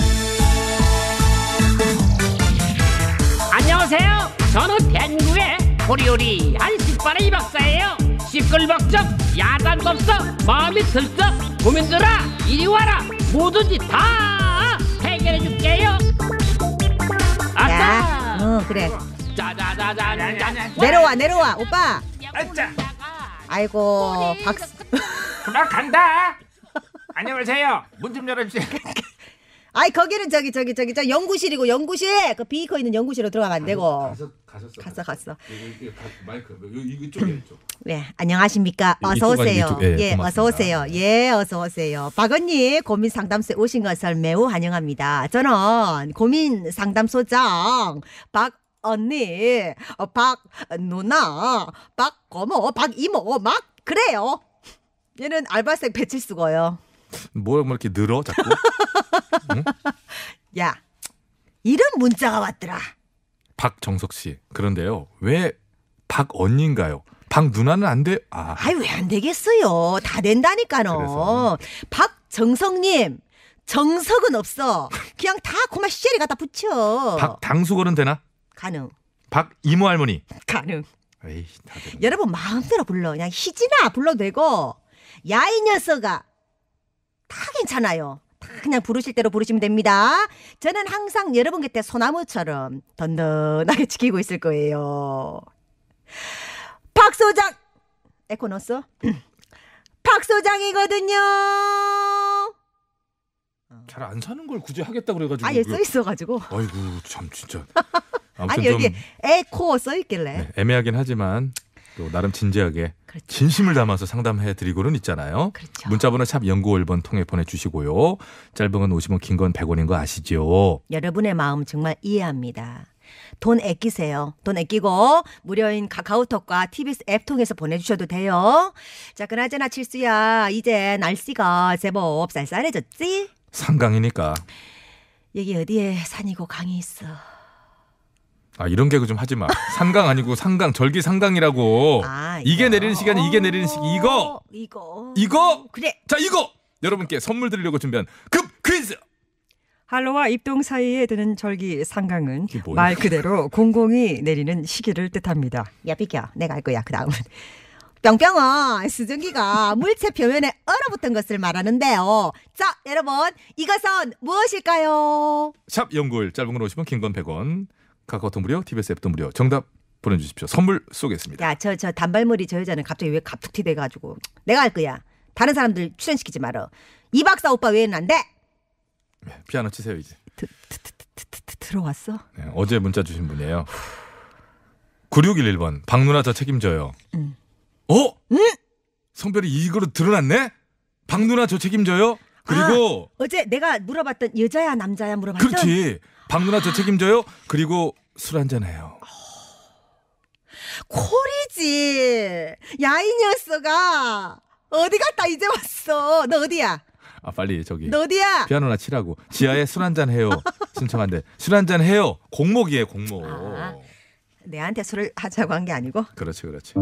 안녕하세요. 저는 대구의 호리호리 한식반의 이 박사예요. 시끌벅적 야단도 없어 마음이 들썩 고민들아 이리 와라 뭐든지 다 해결해줄게요. 아싸. 야, 어 그래. 짜자자잔 내려와, 내려와, 오빠. 아짜. 아이고, 박수. 그만 간다. 안녕하세요. 문 좀 열어주세요. 아이 거기는 저기 저기 저기 저 연구실이고 연구실 그 비커 있는 연구실로 들어가면 안 되고. 가서 가셨어. 갔어 갔어. 마이크 이쪽에 이쪽. 네, 안녕하십니까. 네, 어서 이쪽 아니, 오세요. 이쪽. 예, 예, 고맙습니다. 어서 오세요. 예, 어서 오세요. 박 언니 고민 상담소에 오신 것을 매우 환영합니다. 저는 고민 상담소장 박 언니, 어, 박 누나, 박 고모, 박 이모 막 그래요. 얘는 알바생 배칠수고요. 뭐야 뭐 이렇게 늘어 자꾸. 야, 이런 문자가 왔더라. 박정석 씨. 그런데요. 왜 박 언니인가요? 박 누나는 안 돼. 아. 아이 왜 안 되겠어요. 다 된다니까요. 그래서. 박정석님 정석은 없어. 그냥 다 고마 씨리 갖다 붙여. 박 당수거는 되나? 가능. 박 이모 할머니. 가능. 에이, 다 되네. 여러분 마음대로 불러. 그냥 희진아 불러도 되고 야 이 녀석아 다 괜찮아요. 다 그냥 부르실 대로 부르시면 됩니다. 저는 항상 여러분 곁에 소나무처럼 든든하게 지키고 있을 거예요. 박 소장 에코 넣었어? 박 소장이거든요. 잘 안 사는 걸 굳이 하겠다 그래가지고. 아예 그- 써 있어가지고. 아이고 참 진짜. 아무튼 아니 좀 여기 에코 써 있길래. 네, 애매하긴 하지만 또 나름 진지하게 그렇죠. 진심을 담아서 상담해드리고는 있잖아요. 그렇죠. 문자번호 샵 영구일 번 통해 보내주시고요. 짧은 건 오십 원, 긴 건 백 원인 거 아시죠? 여러분의 마음 정말 이해합니다. 돈 아끼세요. 돈 아끼고 무료인 카카오톡과 티비에스 앱 통해서 보내주셔도 돼요. 자, 그나저나 칠수야, 이제 날씨가 제법 쌀쌀해졌지? 상강이니까. 여기 어디에 산이고 강이 있어. 아 이런 개그 좀 하지 마. 산강 아니고 상강, 절기 상강이라고. 아, 이게 이거. 내리는 시간이 이게 내리는 시기. 이거 이거 이거 그래. 자 이거 여러분께 선물 드리려고 준비한 급 퀴즈. 한로와 입동 사이에 드는 절기 상강은 이게 뭐야? 말 그대로 공공이 내리는 시기를 뜻합니다. 야 비켜. 내가 알 거야. 그 다음은 뿅뿅은 수증기가 물체 표면에 얼어붙은 것을 말하는데요. 자, 여러분 이것은 무엇일까요? 샵 영구일 짧은 건 오십 원, 긴 건 백 원. 카카오톡 무료, 티비에스 앱도 무료. 정답 보내주십시오. 선물 쏘겠습니다. 야, 저 저 단발머리 저 여자는 갑자기 왜 갑툭튀 돼가지고 내가 할 거야. 다른 사람들 출연시키지 말어. 이 박사 오빠 외에는 안 돼. 네, 피아노 치세요 이제. 들어왔어? 네, 어제 문자 주신 분이에요. 구육일일 번 박누나 저 책임져요. 응. 어? 응? 성별이 이거로 드러났네? 박누나 저 책임져요? 그리고 어제 내가 물어봤던 여자야 남자야 물어봤던. 그렇지. 박누나 저 책임져요? 그리고 술 한잔해요. 콜이지. 야, 이 녀석아. 어디 갔다 이제 왔어. 너 어디야? 아 빨리 저기 너 어디야? 피아노나 치라고. 지하에 술 한잔해요. 신청한대. 술 한잔해요. 공목이에요 공목. 아. 내한테 술을 하자고 한 게 아니고. 그렇지 그렇지.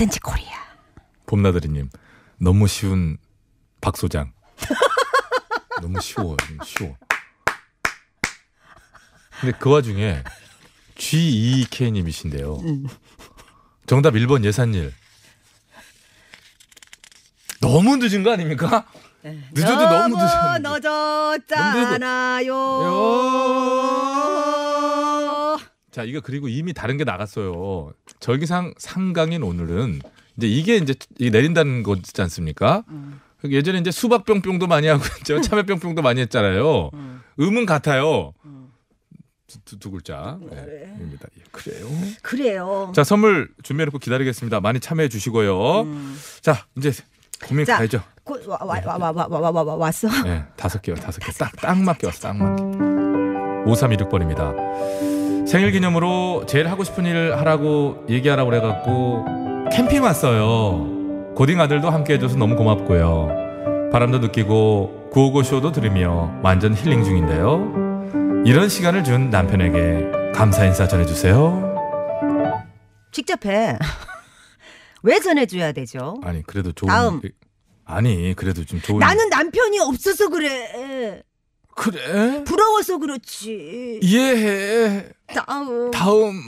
얼마든지 코리아. 봄나들이님 너무 쉬운 박소장. 너무 쉬워, 쉬워. 근데 그 와중에 지이케이님이신데요. 음. 정답 일 번 예산일. 너무 늦은 거 아닙니까? 늦어도 너무 늦었는데. 늦었잖아요. 자, 이거 그리고 이미 다른 게 나갔어요. 절기상 상강인 오늘은 이제 이게 이제 내린다는 거지 않습니까? 음. 예전에 이제 수박 뿅뿅도 많이 하고 있죠. 참외 뿅뿅도 많이 했잖아요. 음. 음은 같아요. 음. 두, 두, 두 글자. 네. 입니다. 예, 그래요. 그래요. 자, 선물 준비해놓고 기다리겠습니다. 많이 참여해 주시고요. 음. 자, 이제 고민 자, 가야죠. 고, 와, 와, 와, 와, 와, 와, 와, 와, 왔어? 네, 다섯 개요, 다섯 개. 딱, 딱 맞게 왔어, 딱 맞게. 오삼이육 번입니다. 생일 기념으로 제일 하고 싶은 일 하라고 얘기하라고 그래갖고 캠핑 왔어요. 고딩 아들도 함께 해줘서 너무 고맙고요. 바람도 느끼고 구호고 쇼도 들으며 완전 힐링 중인데요. 이런 시간을 준 남편에게 감사 인사 전해주세요. 직접 해. 왜 전해줘야 되죠? 아니 그래도 좋은. 다음. 아니 그래도 좀 좋은. 나는 남편이 없어서 그래. 그래? 부러워서 그렇지. 이해해. 다음. 다음.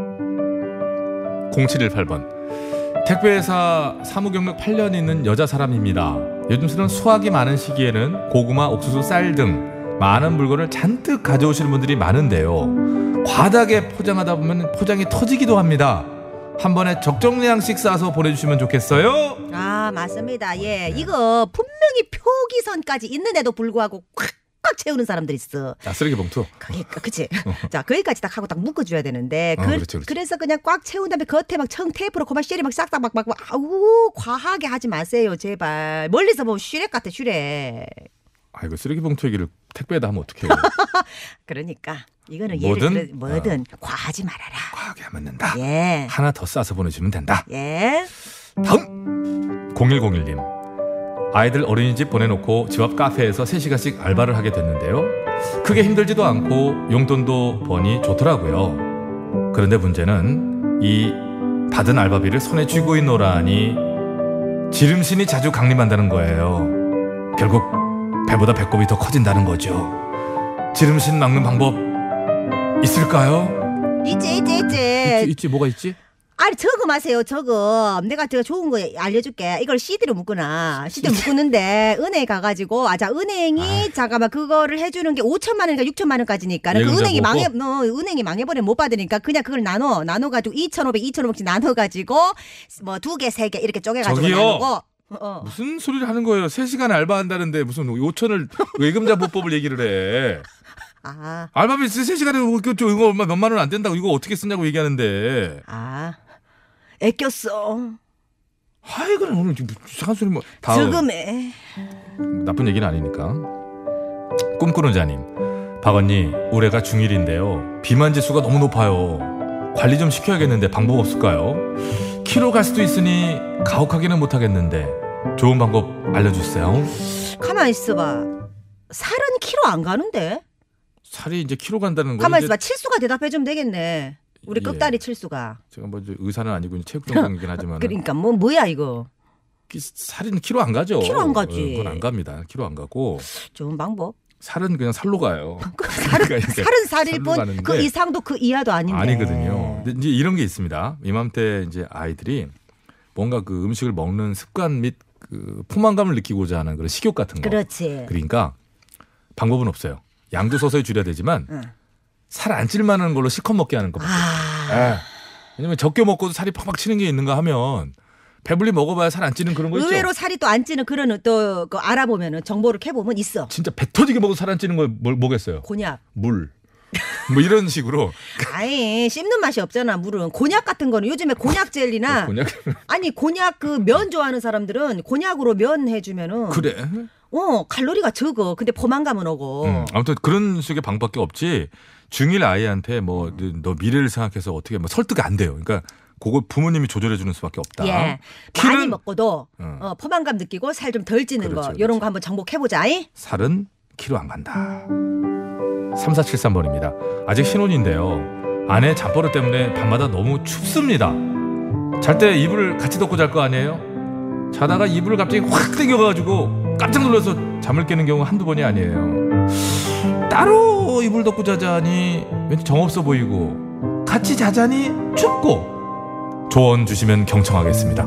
공칠일팔 번. 택배회사 사무 경력 팔 년 있는 여자 사람입니다. 요즘처럼 수확이 많은 시기에는 고구마, 옥수수, 쌀 등 많은 물건을 잔뜩 가져오시는 분들이 많은데요. 과다하게 포장하다 보면 포장이 터지기도 합니다. 한 번에 적정량씩 싸서 보내주시면 좋겠어요. 아 맞습니다. 예, 이거 분명히 표기선까지 있는데도 불구하고 꽉꽉 채우는 사람들 있어. 아, 쓰레기 봉투. 그러니까 그치. 자 거기까지 딱 하고 딱 묶어줘야 되는데. 어, 그, 그렇지, 그렇지. 그래서 그냥 꽉 채운 다음에 겉에 막 청 테이프로 고마 쉐리 막 싹다 막 막 아우 과하게 하지 마세요 제발. 멀리서 보면 슈렉 같아 슈렉. 아 이거 쓰레기 봉투 얘기를 택배에다 하면 어떡해요. 그러니까 이거는 뭐든? 예를 들어 뭐든 어. 과하지 말아라. 과하게 하면 된다. 예. 하나 더 싸서 보내주면 된다. 예. 다음 공일공일 님. 아이들 어린이집 보내놓고 집 앞 카페에서 세 시간씩 알바를 하게 됐는데요. 크게 힘들지도 않고 용돈도 버니 좋더라고요. 그런데 문제는 이 받은 알바비를 손에 쥐고 있노라니 지름신이 자주 강림한다는 거예요. 결국 배보다 배꼽이 더 커진다는 거죠. 지름신 막는 방법 있을까요? 있지 있지 있지. 있지, 있지 뭐가 있지? 아니 저거 마세요 저거. 내가 제가 좋은 거 알려줄게. 이걸 씨디로 묶거나 씨디로 묶는데 은행 가가지고 아자 은행이 아이. 잠깐만 그거를 해주는 게 오천만 원인가 육천만 원까지니까 그 은행이 망해 너 은행이 망해버리면 못 받으니까 그냥 그걸 나눠 나눠가지고 이천오백 이천오백씩 나눠가지고 뭐 두 개 세 개 이렇게 쪼개가지고 저기요. 나누고. 어. 무슨 소리를 하는 거예요? 세 시간 알바한다는데 무슨 오천을 외금자 보법을 얘기를 해. 아. 알바비 세 시간에 이거 얼마 몇만 원 안 된다고 이거 어떻게 쓰냐고 얘기하는데. 아. 애꼈어. 하이 그래 오늘 이상한 소리 뭐. 다음. 지금에. 나쁜 얘기는 아니니까. 꿈꾸는 자님. 박 언니 올해가 중일인데요. 비만 지수가 너무 높아요. 관리 좀 시켜야겠는데 방법 없을까요? 키로 갈 수도 있으니 가혹하기는 못하겠는데 좋은 방법 알려주세요. 가만히 있어봐. 살은 키로 안 가는데? 살이 이제 키로 간다는 거. 가만히 있어봐. 칠수가 대답해주면 되겠네. 우리 예. 끝다리 칠수가. 제가 뭐 이제 의사는 아니고 체육 전공이긴 하지만. 그러니까 뭐 뭐야 이거. 살은 키로 안 가죠. 키로 안 가지. 그건 안 갑니다. 키로 안 가고. 좋은 방법. 살은 그냥 살로 가요. 살은, 그러니까 살은 살일 뿐 그 이상도 그 이하도 아닌데. 아니거든요. 근데 이제 이런 게 있습니다. 이맘때 이제 아이들이 뭔가 그 음식을 먹는 습관 및 그 포만감을 느끼고자 하는 그런 식욕 같은 거. 그렇지. 그러니까 방법은 없어요. 양도 서서히 줄여야 되지만 응. 살 안 찔만한 걸로 실컷 먹게 하는 것밖에. 아. 왜냐면 적게 먹고도 살이 팍팍 치는 게 있는가 하면 배불리 먹어봐야 살 안 찌는 그런 거 있죠. 의외로 살이 또 안 찌는 그런 또 그 알아보면은 정보를 캐보면 있어. 진짜 배 터지게 먹어도 살 안 찌는 거 뭘 뭐겠어요? 곤약. 물. 뭐 이런 식으로. 아니 씹는 맛이 없잖아 물은. 곤약 같은 거는 요즘에 곤약 젤리나. 곤약. 아니 곤약 그 면 좋아하는 사람들은 곤약으로 면 해주면은. 그래. 어 칼로리가 적어. 근데 포만감은 오고. 음, 아무튼 그런 식의 방법밖에 없지. 중일 아이한테 뭐 너 미래를 생각해서 어떻게 뭐 설득이 안 돼요. 그러니까 그거 부모님이 조절해 주는 수밖에 없다. 예. 키는, 많이 먹고도 어. 어, 포만감 느끼고 살 좀 덜 찌는 그렇지, 거 그렇지. 이런 거 한번 정복해보자. 이? 살은 키로 안 간다. 삼사칠삼 번입니다. 아직 신혼인데요. 아내 잠버릇 때문에 밤마다 너무 춥습니다. 잘 때 이불을 같이 덮고 잘 거 아니에요? 자다가 이불을 갑자기 확 당겨가지고 깜짝 놀라서 잠을 깨는 경우 한두 번이 아니에요. 따로 이불 덮고 자자니 왠지 정없어 보이고 같이 자자니 춥고 조언 주시면 경청하겠습니다.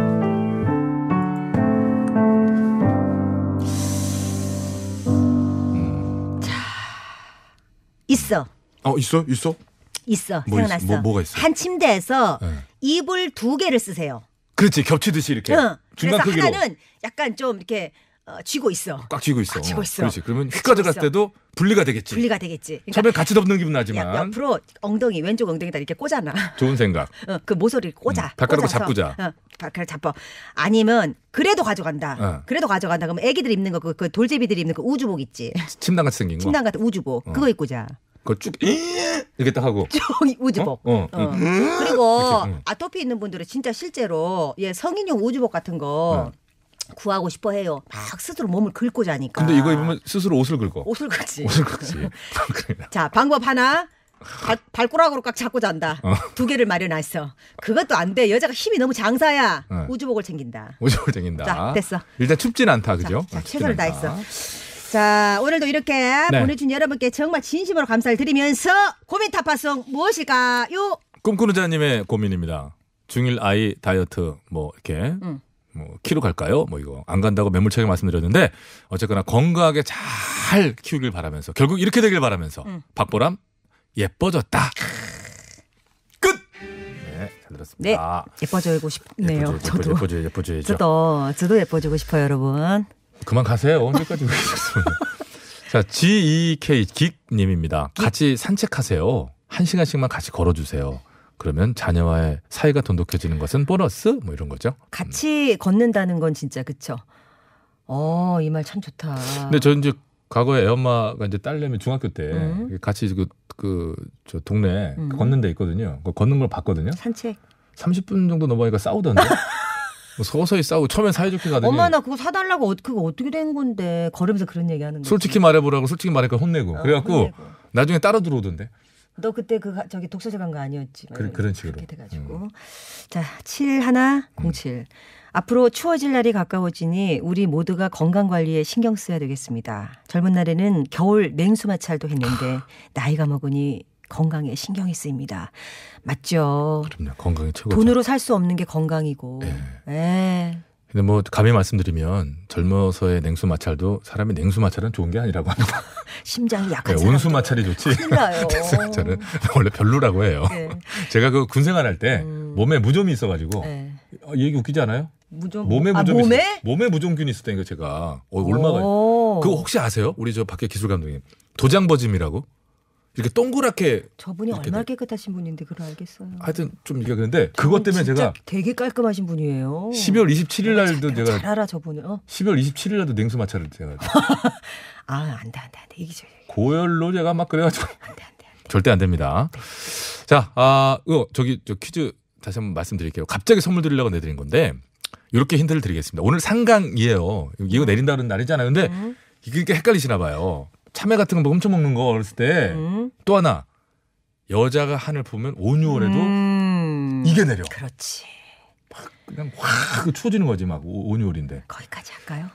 있어. 어 있어 있어? 있어. 뭐 생각났어. 있어? 뭐, 뭐가 있어? 한 침대에서 네. 이불 두 개를 쓰세요. 그렇지 겹치듯이 이렇게 응. 중간 그래서 크기로 하나는 약간 좀 이렇게 어, 쥐고 있어. 꽉 쥐고 있어. 꽉 쥐고 있어. 그렇지. 그러면 쥐고 휘가 들어갈 있어. 때도 분리가 되겠지. 분리가 되겠지. 그러니까 처음에 같이 덮는 기분 야, 나지만 옆으로 엉덩이 왼쪽 엉덩이다 이렇게 꽂아놔. 좋은 생각. 어, 그 모서리를 꽂아. 음, 발가락으로 꽂아서. 잡고 자. 어, 발가락 잡아. 아니면 그래도 가져간다. 어. 그래도 가져간다. 그러면 애기들 입는 거, 그, 그 돌제비들이 입는 그 우주복 있지. 침낭 같이 생긴 거. 침낭 같은 우주복. 어. 그거 입고 자. 그거 쭉 이렇게 딱 하고. 쭉 우주복. 어? 어. 어. 음. 그리고 그치, 응. 아토피 있는 분들은 진짜 실제로 예 성인용 우주복 같은 거 구하고 싶어 해요. 막 스스로 몸을 긁고 자니까. 근데 이거 입으면 스스로 옷을 긁어. 옷을 긁지. 옷을 긁지. 자, 방법 하나. 발, 발가락으로 꽉 잡고 잔다. 어. 두 개를 마련했어. 그것도 안 돼. 여자가 힘이 너무 장사야. 어. 우주복을 챙긴다. 옷을 챙긴다. 자, 됐어. 일단 춥진 않다, 그죠? 자, 어, 최선을 춥진 않다. 다했어. 자, 오늘도 이렇게 네. 보내준 여러분께 정말 진심으로 감사를 드리면서 고민 타파송 무엇일까요? 꿈꾸는 자님의 고민입니다. 중일 아이 다이어트 뭐 이렇게 응. 뭐 키로 갈까요? 뭐 이거 안 간다고 매몰차게 말씀드렸는데 어쨌거나 건강하게 잘 키우길 바라면서 결국 이렇게 되길 바라면서 응. 박보람 예뻐졌다. 끝. 네, 잘 네, 들었습니다. 예뻐지고 싶네요. 예뻐져, 저도. 예뻐져, 예뻐져야죠. 저도, 저도 예뻐지고 싶어요, 여러분. 그만 가세요. 언제까지 그러셨습니다. 자, 지이케이 긱님입니다. 같이 산책하세요. 한 시간씩만 같이 걸어주세요. 그러면 자녀와의 사이가 돈독해지는 것은 보너스? 뭐 이런 거죠. 같이 걷는다는 건 진짜 그쵸? 어, 이 말 참 좋다. 근데 저 이제 과거에 애엄마가 이제 딸내미 중학교 때 음. 같이 그, 그, 저 동네 음. 걷는 데 있거든요. 그 걷는 걸 봤거든요. 산책. 삼십 분 정도 넘어가니까 싸우던데. 뭐 서서히 싸우고 처음엔 사이좋게 가더니. 엄마 나 그거 사달라고 어, 그거 어떻게 된 건데 걸으면서 그런 얘기 하는 거지. 솔직히 말해보라고 솔직히 말하니까 혼내고. 어, 그래갖고 혼내고. 나중에 따라 들어오던데. 너 그때 그 가- 저기 독서실 간 거 아니었지? 그- 그런 식으로. 그렇게 돼가지고. 자, 칠일공칠. 앞으로 추워질 날이 가까워지니 우리 모두가 건강 관리에 신경 써야 되겠습니다. 젊은 날에는 겨울 냉수 마찰도 했는데 나이가 먹으니 건강에 신경이 쓰입니다. 맞죠? 그럼요. 건강이 최고죠. 돈으로 살 수 없는 게 건강이고. 예. 근데 뭐 감히 말씀드리면 젊어서의 냉수 마찰도 사람이 냉수 마찰은 좋은 게 아니라고 합니다. 심장이 네, 약한 온수 사람도 마찰이 좋지. 큰일 나요. 냉수 마찰은 원래 별로라고 해요. 네. 제가 그 군생활할 때 음. 몸에 무좀이 있어가지고 네. 어, 이 얘기 웃기지 않아요? 무좀 몸에 아, 무좀이 몸에? 있어. 몸에 무좀균이 있었다니까 제가. 어, 얼마가 오. 그거 혹시 아세요? 우리 저 밖에 기술 감독님 도장버짐이라고 이렇게 동그랗게 저분이 이렇게 얼마나 돼. 깨끗하신 분인데 그걸 알겠어요. 하여튼 좀 이게 그런데 그것 때문에 진짜 제가 되게 깔끔하신 분이에요. 십이월 이십칠일 날도 내가 제가 잘 알아 저분을. 어? 십이월 이십칠일 날도 냉수 마찰을 제가 아 안돼 안돼 안돼 이게 저 고열로 제가 막 그래가지고 안돼 안돼 안돼. 절대 안 됩니다. 자, 아, 어, 저기 저 퀴즈 다시 한번 말씀드릴게요. 갑자기 선물 드리려고 내드린 건데 이렇게 힌트를 드리겠습니다. 오늘 상강이에요. 이거 내린다는 날이잖아요. 근데 음. 이게 헷갈리시나 봐요. 참외 같은 거 훔쳐 먹는 거 어렸을 때 또 음. 하나 여자가 하늘 보면 온유월에도 음. 이게 내려. 그렇지. 그냥 확 추워지는 거지 막 오- 온유월인데. 거기까지 할까요?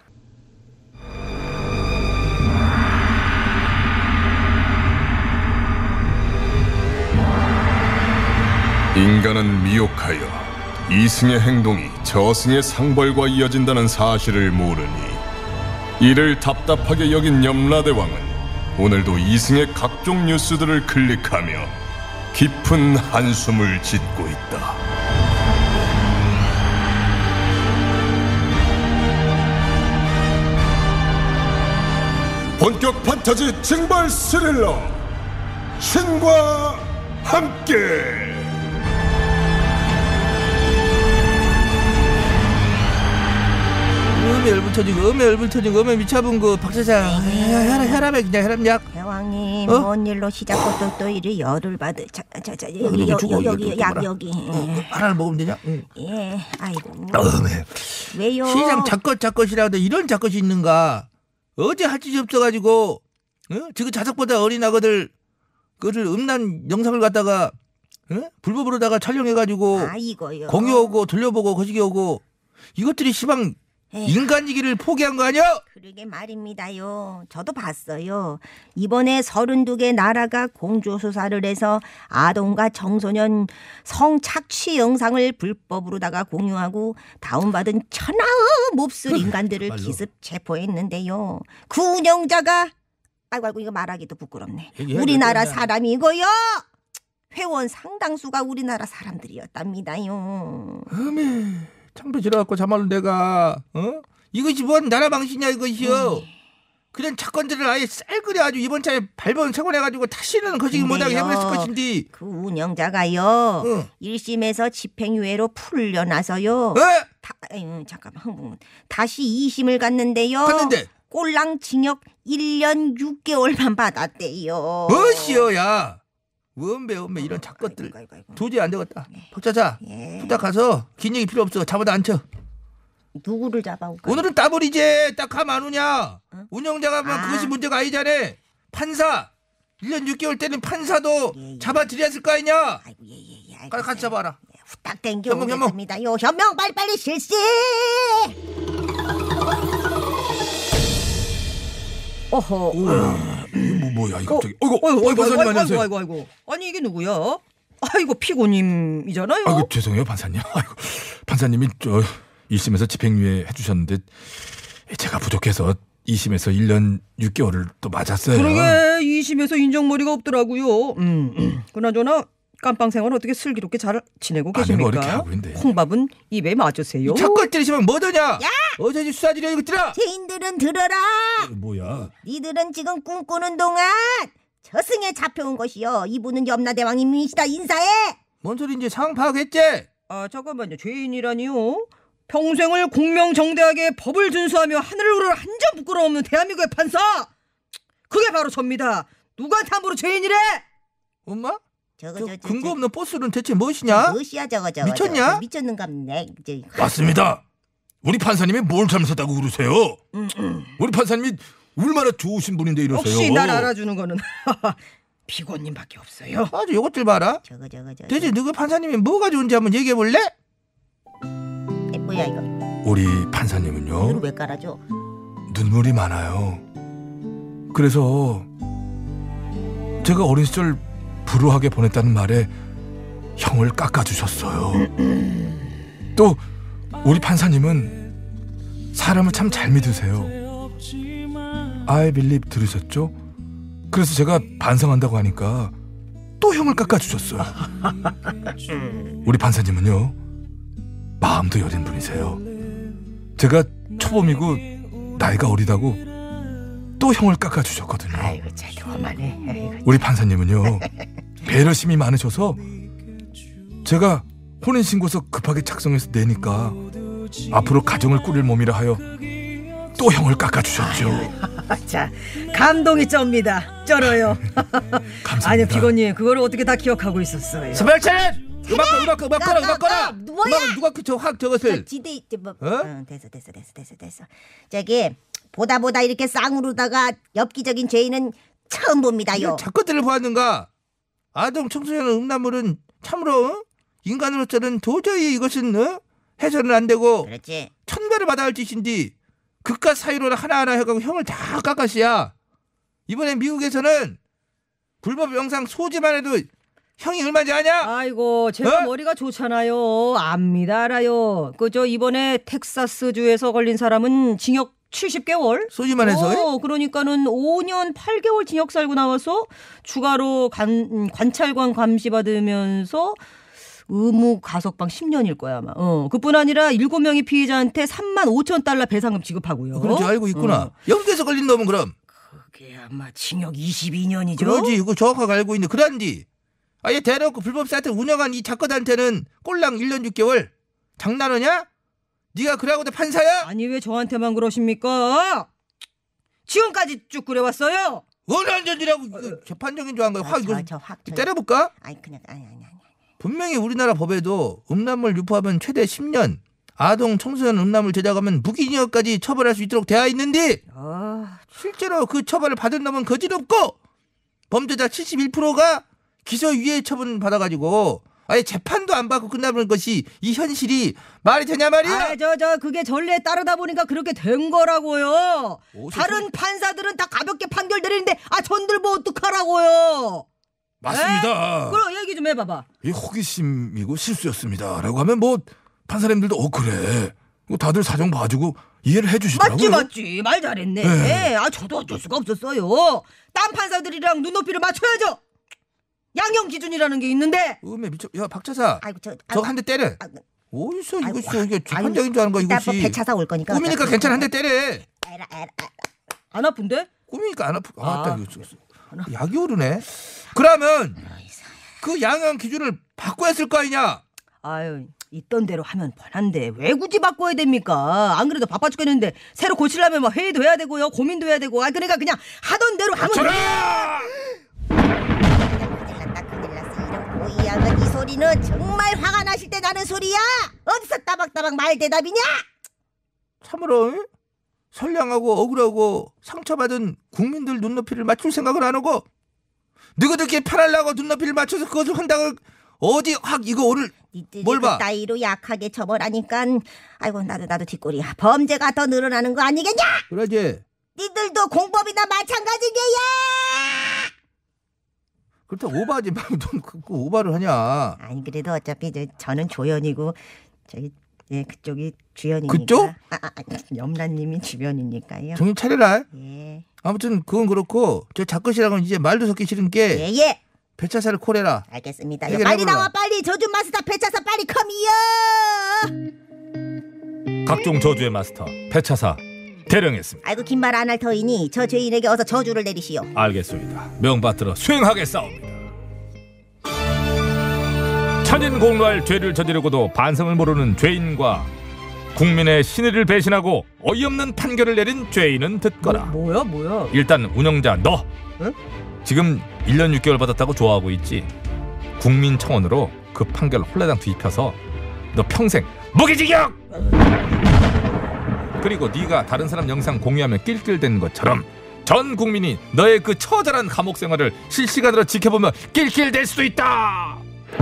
인간은 미혹하여 이승의 행동이 저승의 상벌과 이어진다는 사실을 모르니 이를 답답하게 여긴 염라대왕은 오늘도 이승의 각종 뉴스들을 클릭하며 깊은 한숨을 짓고 있다. 본격 판타지 징벌 스릴러 신과 함께. 음에 열불 터지고 음에 열불 터지고 음에 미쳐본 그 박사장 혈압 혈압에 그냥 혈압약. 대왕님 어? 뭔 일로 시작부터 또 이리 열을 받으 자자자 이거 여기 여, 주고, 여, 이거 여기 좀 약 줘봐라. 여기 어, 하나를 먹으면 되냐? 응. 예 아이고 음에. 왜요? 시장 작것 작것이라도 이런 작것이 있는가? 어제 할 짓이 없어가지고 어? 지금 자석보다 어린 아거들 그를 음란 영상을 갖다가 어? 불법으로다가 촬영해가지고 아 이거요. 공유하고 돌려보고 거시기 오고 이것들이 시방 에휴. 인간이기를 포기한 거 아니야? 그러게 말입니다요. 저도 봤어요. 이번에 서른두 개 나라가 공조수사를 해서 아동과 청소년 성착취 영상을 불법으로다가 공유하고 다운받은 천하의 몹쓸 인간들을 말로. 기습 체포했는데요. 그 운영자가 아이고 아이고 이거 말하기도 부끄럽네. 얘기해야 우리나라 되겠구나. 사람이고요. 회원 상당수가 우리나라 사람들이었답니다요. 어메 창도 지나갖고 참말로 내가 어? 이것이 뭔 나라 망신이야 이것이요. 그런 차건들을 아예 쌀그리 아주 이번 차에 발본 착원해가지고 다시는 거시기 못하게 근데요. 해버렸을 것인데. 그 운영자가요. 어. 일 심에서 집행유예로 풀려나서요. 어? 다, 에휴, 잠깐만 흥분. 다시 이 심을 갔는데요. 갔는데 꼴랑 징역 일 년 육 개월만 받았대요. 뭐시여 야. 원배 원배 이런 작것들 아이고, 아이고, 아이고. 도저히 안 되겠다. 박자자 예. 후딱 가서 긴 얘기 필요 없어. 잡아다 앉혀. 누구를 잡아올까? 오늘은 따버리지. 딱 가면 안 오냐. 어? 운영자가 뭐 아. 그것이 문제가 아니잖아. 판사 일 년 육 개월 때는 판사도 예, 예. 잡아드렸을 거 아니냐. 아이고 예예예. 예, 가- 같이 잡아라. 후딱 땡겨 현몽, 현몽. 오겠습니다요. 현명 빨리빨리 실시. 어허. 이거 뭐, 뭐야 이거 갑자기. 어이구, 아이고, 어이 아이고, 판사님 아이고, 안녕하세요. 아이고, 아이고, 아이고. 아니 이게 누구야? 아이고 피고님이잖아요. 아이고 죄송해요 판사님. 아이고 판사님이 저 일 심에서 집행유예 해주셨는데 제가 부족해서 이 심에서 일 년 육 개월을 또 맞았어요. 그러게 이 심에서 인정머리가 없더라고요. 음, 음. 그나저나 깜빵 생활 어떻게 슬기롭게 잘 지내고 아니, 뭐 이렇게 계십니까? 하고 있는데. 콩밥은 입에 맞으세요. 작것들이 시면 뭐더냐. 어제 수사들이야 이것들아. 죄인들은 들어라. 뭐야? 니들은 지금 꿈꾸는 동안 저승에 잡혀온 것이요. 이분은 염라대왕님이시다. 인사해. 뭔 소리인지 상황 파악했지? 아 잠깐만요. 죄인이라니요? 평생을 공명정대하게 법을 준수하며 하늘을 우러러 한 점 부끄러움 없는 대한민국의 판사. 그게 바로 접니다. 누구한테 함부로 죄인이래? 엄마? 저거 저 저, 저, 근거 저, 없는 보스는 대체 무엇이냐? 무엇이야 저거 저거 미쳤냐? 저거, 미쳤는갑네. 이제 맞습니다. 우리 판사님이 뭘 잘못했다고 그러세요? 음, 음. 우리 판사님이 얼마나 좋으신 분인데 이러세요. 혹시 날 알아주는 거는 피고님밖에 없어요. 아주 요것들 봐라. 저거 저거 저거. 대체 누구 판사님이 뭐가 좋은지 한번 얘기해 볼래? 에, 뭐야 이거? 우리 이걸 판사님은요 왜 깔아줘? 눈물이 많아요. 그래서 제가 어린 시절 불우하게 보냈다는 말에 형을 깎아주셨어요. 또 우리 판사님은 사람을 참 잘 믿으세요. I believe 들으셨죠? 그래서 제가 반성한다고 하니까 또 형을 깎아주셨어요. 우리 판사님은요 마음도 여린 분이세요. 제가 초범이고 나이가 어리다고 또 형을 깎아주셨거든요. 아이고 잘 그만해. 아이고. 우리 판사님은요 배려심이 많으셔서 제가 혼인신고서 급하게 작성해서 내니까 앞으로 가정을 꾸릴 몸이라 하여 또 형을 깎아주셨죠. 자 감동이 쩝니다. 쩔어요. 감사합니다. 아니 피고님 그걸 어떻게 다 기억하고 있었어요? 스펠차는 음악 꺼 음악 꺼 음악 꺼라 음악 꺼라. 뭐야? 음악은 누가 그저확 저것을. 지대 있지 뭐. 어? 응, 됐어 됐어 됐어 됐어 됐어. 저기 보다 보다 이렇게 쌍으로다가 엽기적인 죄인은 처음 봅니다요. 작것들을 보았는가? 아동 청소년 음란물은 참으로 어? 인간으로서는 도저히 이것은 어? 해서는 안 되고 그렇지. 천배를 받아야 할 짓인데 그깟 사유로 하나하나 해가고 형을 다 깎아시야. 이번에 미국에서는 불법 영상 소지만 해도 형이 얼마인지 아냐? 아이고 제가 어? 머리가 좋잖아요. 압니다 알아요. 그저 이번에 텍사스주에서 걸린 사람은 징역 칠십 개월. 소지만 해서 어, 그러니까는 오 년 팔 개월 징역 살고 나와서 추가로 관, 관찰관 감시 받으면서 의무 가석방 십 년일 거야 아마. 어, 그뿐 아니라 일곱 명의 피해자한테 삼만 오천 달러 배상금 지급하고요. 그런지 알고 있구나. 어. 영국에서 걸린 놈은 그럼 그게 아마 징역 이십이 년이죠. 그러지. 그거 정확하게 알고 있는데 그란디 아예 대놓고 불법 사이트 운영한 이 작가한테는 꼴랑 일 년 육 개월 장난하냐? 네가 그러고도 판사야? 아니 왜 저한테만 그러십니까? 지금까지 쭉 그래왔어요. 원한전이라고 재판정인 줄 안 거야. 확 이거 저, 저, 확, 저. 때려볼까? 아니 그냥 아니 아니 아니. 분명히 우리나라 법에도 음란물 유포하면 최대 십 년, 아동 청소년 음란물 제작하면 무기징역까지 처벌할 수 있도록 되어 있는데 아, 실제로 그 처벌을 받은 놈은 거짓없고 범죄자 칠십일 퍼센트가 기소유예 처분 받아가지고 아예 재판도 안 받고 끝나버린 것이 이 현실이 말이 되냐 말이야. 아, 저, 저 그게 전례에 따르다 보니까 그렇게 된 거라고요. 오, 다른 소... 판사들은 다 가볍게 판결 내리는데 아 전들 뭐 어떡하라고요. 맞습니다. 에? 그럼 얘기 좀 해봐봐. 이 호기심이고 실수였습니다라고 하면 뭐 판사님들도 어 그래 뭐 다들 사정 봐주고 이해를 해주시더라고요. 맞지 맞지 말 잘했네. 네. 아 저도 어쩔 수가 없었어요. 딴 판사들이랑 눈높이를 맞춰야죠. 양형 기준이라는 게 있는데. 음에 미쳐. 야 박차사. 아이고 저. 저 한 대 때려. 아, 어디서 아이고, 이거 이게 아이고, 주판장인 줄 아는 거야 이것이. 이따 뭐 배차사 올 거니까. 꿈이니까 괜찮아 한 대 때려. 에라, 에라, 안 아픈데? 꿈이니까 안 아프. 아, 아, 딱 약이 오르네. 그러면 그 양형 기준을 바꿔야 했을 거 아니냐? 아유 있던 대로 하면 뻔한데 왜 굳이 바꿔야 됩니까? 안 그래도 바빠 죽겠는데 새로 고치려면 뭐 회의도 해야 되고요 고민도 해야 되고 아 그러니까 그냥 하던 대로 하면 돼. 큰일 났어. 이런 고이양은 이 소리는 정말 화가 나실 때 나는 소리야. 어디서 따박따박 말 대답이냐? 참으로 선량하고 억울하고 상처받은 국민들 눈높이를 맞출 생각을 안 하고 너희들끼리 편하려고 눈높이를 맞춰서 그것을 한다고 어디 확 이거 오늘 뭘 봐? 따위로 약하게 처벌하니까 아이고 나도 나도 뒷골이야. 범죄가 더 늘어나는 거 아니겠냐? 그러지. 니들도 공법이나 마찬가지 게야. 그렇다고 오버하지 말고 그 오버를 하냐? 아니 그래도 어차피 저, 저는 조연이고 저기 예 그쪽이 주연이니까. 그쪽? 아, 아, 염라님이 주변이니까요. 정신 차려라. 예. 아무튼 그건 그렇고 저 작것이랑은 이제 말도 섞기 싫은 게 예 예. 배차사를 콜해라. 알겠습니다. 해결해보라. 빨리 나와 빨리 저주 마스터 배차사 빨리 컴이요. 각종 저주의 마스터 배차사 대령했습니다. 아이고 긴 말 안 할 터이니 저 죄인에게 어서 저주를 내리시오. 알겠습니다. 명받들어 수행하겠사옵니다. 천인공노할 죄를 저지르고도 반성을 모르는 죄인과 국민의 신의를 배신하고 어이없는 판결을 내린 죄인은 듣거라. 뭐, 뭐야 뭐야? 일단 운영자 너 응? 지금 일 년 육 개월 받았다고 좋아하고 있지. 국민청원으로 그 판결 홀라당 뒤집혀서 너 평생 무기징역! 그리고 네가 다른 사람 영상 공유하면 낄낄대는 것처럼 전 국민이 너의 그 처절한 감옥 생활을 실시간으로 지켜보며 낄낄댈 수도 있다.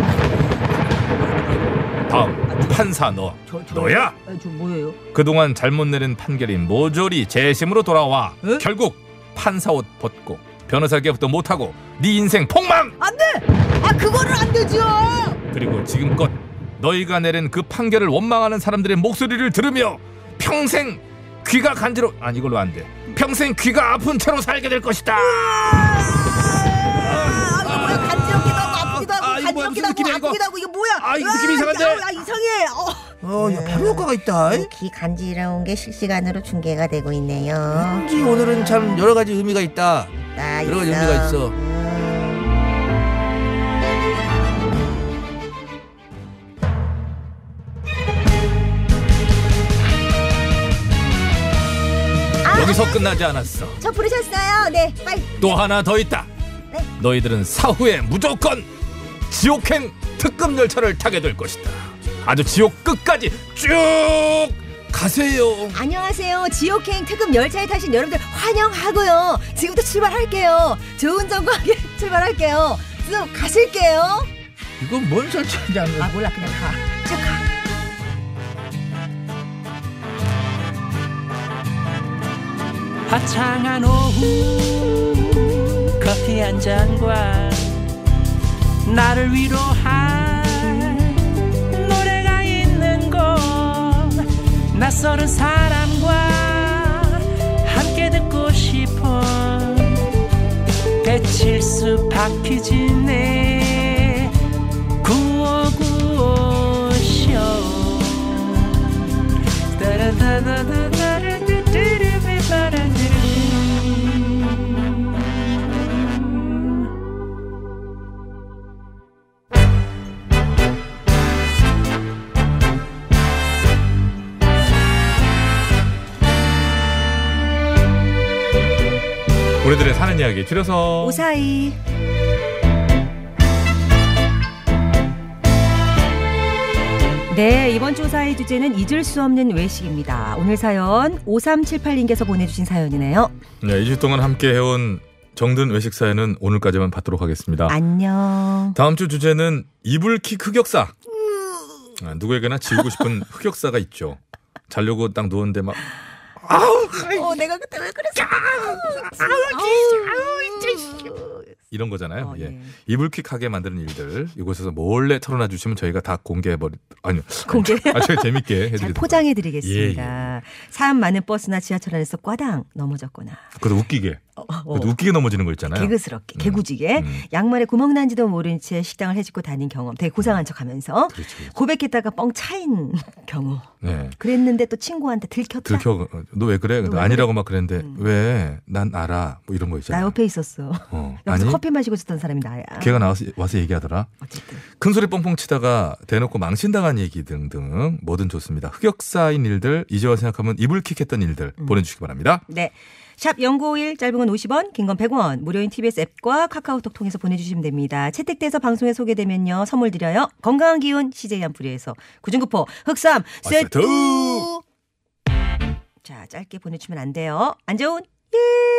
다음 판사 너 저, 저, 너야? 아, 저 뭐예요? 그동안 잘못 내린 판결이 모조리 재심으로 돌아와 에? 결국 판사 옷 벗고 변호사 개업도 못하고 네 인생 폭망! 안 돼! 아 그거는 안 되죠. 그리고 지금껏 너희가 내린 그 판결을 원망하는 사람들의 목소리를 들으며 평생 귀가 간지러 아니 이걸로 안 돼. 평생 귀가 아픈 채로 살게 될 것이다. 아, 이거 뭐야 간지럽기도 하고 아프기도 하고 아, 이거 뭐야, 간지럽기도 무슨 하고 느낌이야, 이거? 아프기도 하고 이거 뭐야? 아, 이 느낌 이상한데? 아, 아, 이상해. 어. 어, 야, 바로 효과가 있다. 귀 간지러운 게 실시간으로 중계가 되고 있네요. 왠지 오늘은 참 여러 가지 의미가 있다. 나 여러 가지 있어. 의미가 있어. 음. 여기서 끝나지 않았어. 저 부르셨어요? 네, 빨리. 또 하나 더 있다. 네. 너희들은 사후에 무조건 지옥행 특급 열차를 타게 될 것이다. 아주 지옥 끝까지 쭉 가세요. 안녕하세요. 지옥행 특급 열차에 타신 여러분들 환영하고요. 지금부터 출발할게요. 좋은 점과 함께 출발할게요. 쭉 가실게요. 이건 뭔 설정이냐? 아 몰라 그냥 가. 쭉 가. 화창한 오후 커피 한 잔과 나를 위로할 노래가 있는 곳 낯설은 사람과 함께 듣고 싶어 배칠수 박희진의 구오구오 쇼 우리들의 사는 이야기 줄여서 오사이. 네, 이번 주 오사이 주제는 잊을 수 없는 외식입니다. 오늘 사연 오삼칠팔 님께서 보내주신 사연이네요. 네, 이 주 동안 함께 해온 정든 외식 사연은 오늘까지만 받도록 하겠습니다. 안녕. 다음 주 주제는 이불킥 흑역사. 아, 누구에게나 지우고 싶은 흑역사가 있죠. 자려고 딱 누웠는데 막 아우, 어, 내가 그때 왜 그랬어? 아우, 이런 거잖아요. 어, 예. 네. 이불킥하게 만드는 일들 이곳에서 몰래 털어놔 주시면 저희가 다 공개해버리 아니요. 공개. 아, 저희 재밌게 잘 해드리도록. 포장해드리겠습니다. 예, 예. 사연 많은 버스나 지하철 안에서 꽈당 넘어졌거나. 그래도 웃기게. 어, 어. 그래도 웃기게 넘어지는 거 있잖아요. 개그스럽게, 음, 개구지게 음. 양말에 구멍 난지도 모른 채 식당을 해집고 다닌 경험, 되게 고상한 척하면서 그렇죠, 그렇죠. 고백했다가 뻥 차인 경우. 네. 그랬는데 또 친구한테 들켰다. 들켜. 너 왜 그래? 너 왜 아니라고 그래? 막 그랬는데 음. 왜? 난 알아. 뭐 이런 거 나 있잖아요. 옆에 있었어. 어. 여기서 아니? 커피 마시고 있었던 사람이 나야. 걔가 나와서 와서 얘기하더라. 어쨌든. 큰 소리 뻥뻥 치다가 대놓고 망신당한 얘기 등등 뭐든 좋습니다. 흑역사인 일들 이제와 생각하면 이불킥했던 일들 음. 보내주시기 바랍니다. 네. 샵 공구오일 짧은 건 오십 원, 긴 건 백 원, 무료인 티비에스 앱과 카카오톡 통해서 보내주시면 됩니다. 채택돼서 방송에 소개되면요. 선물 드려요. 건강한 기운 씨제이 안프리에서 구중구포 흑삼 세트. 세트. 자, 짧게 보내주시면 안 돼요. 안 좋은 예.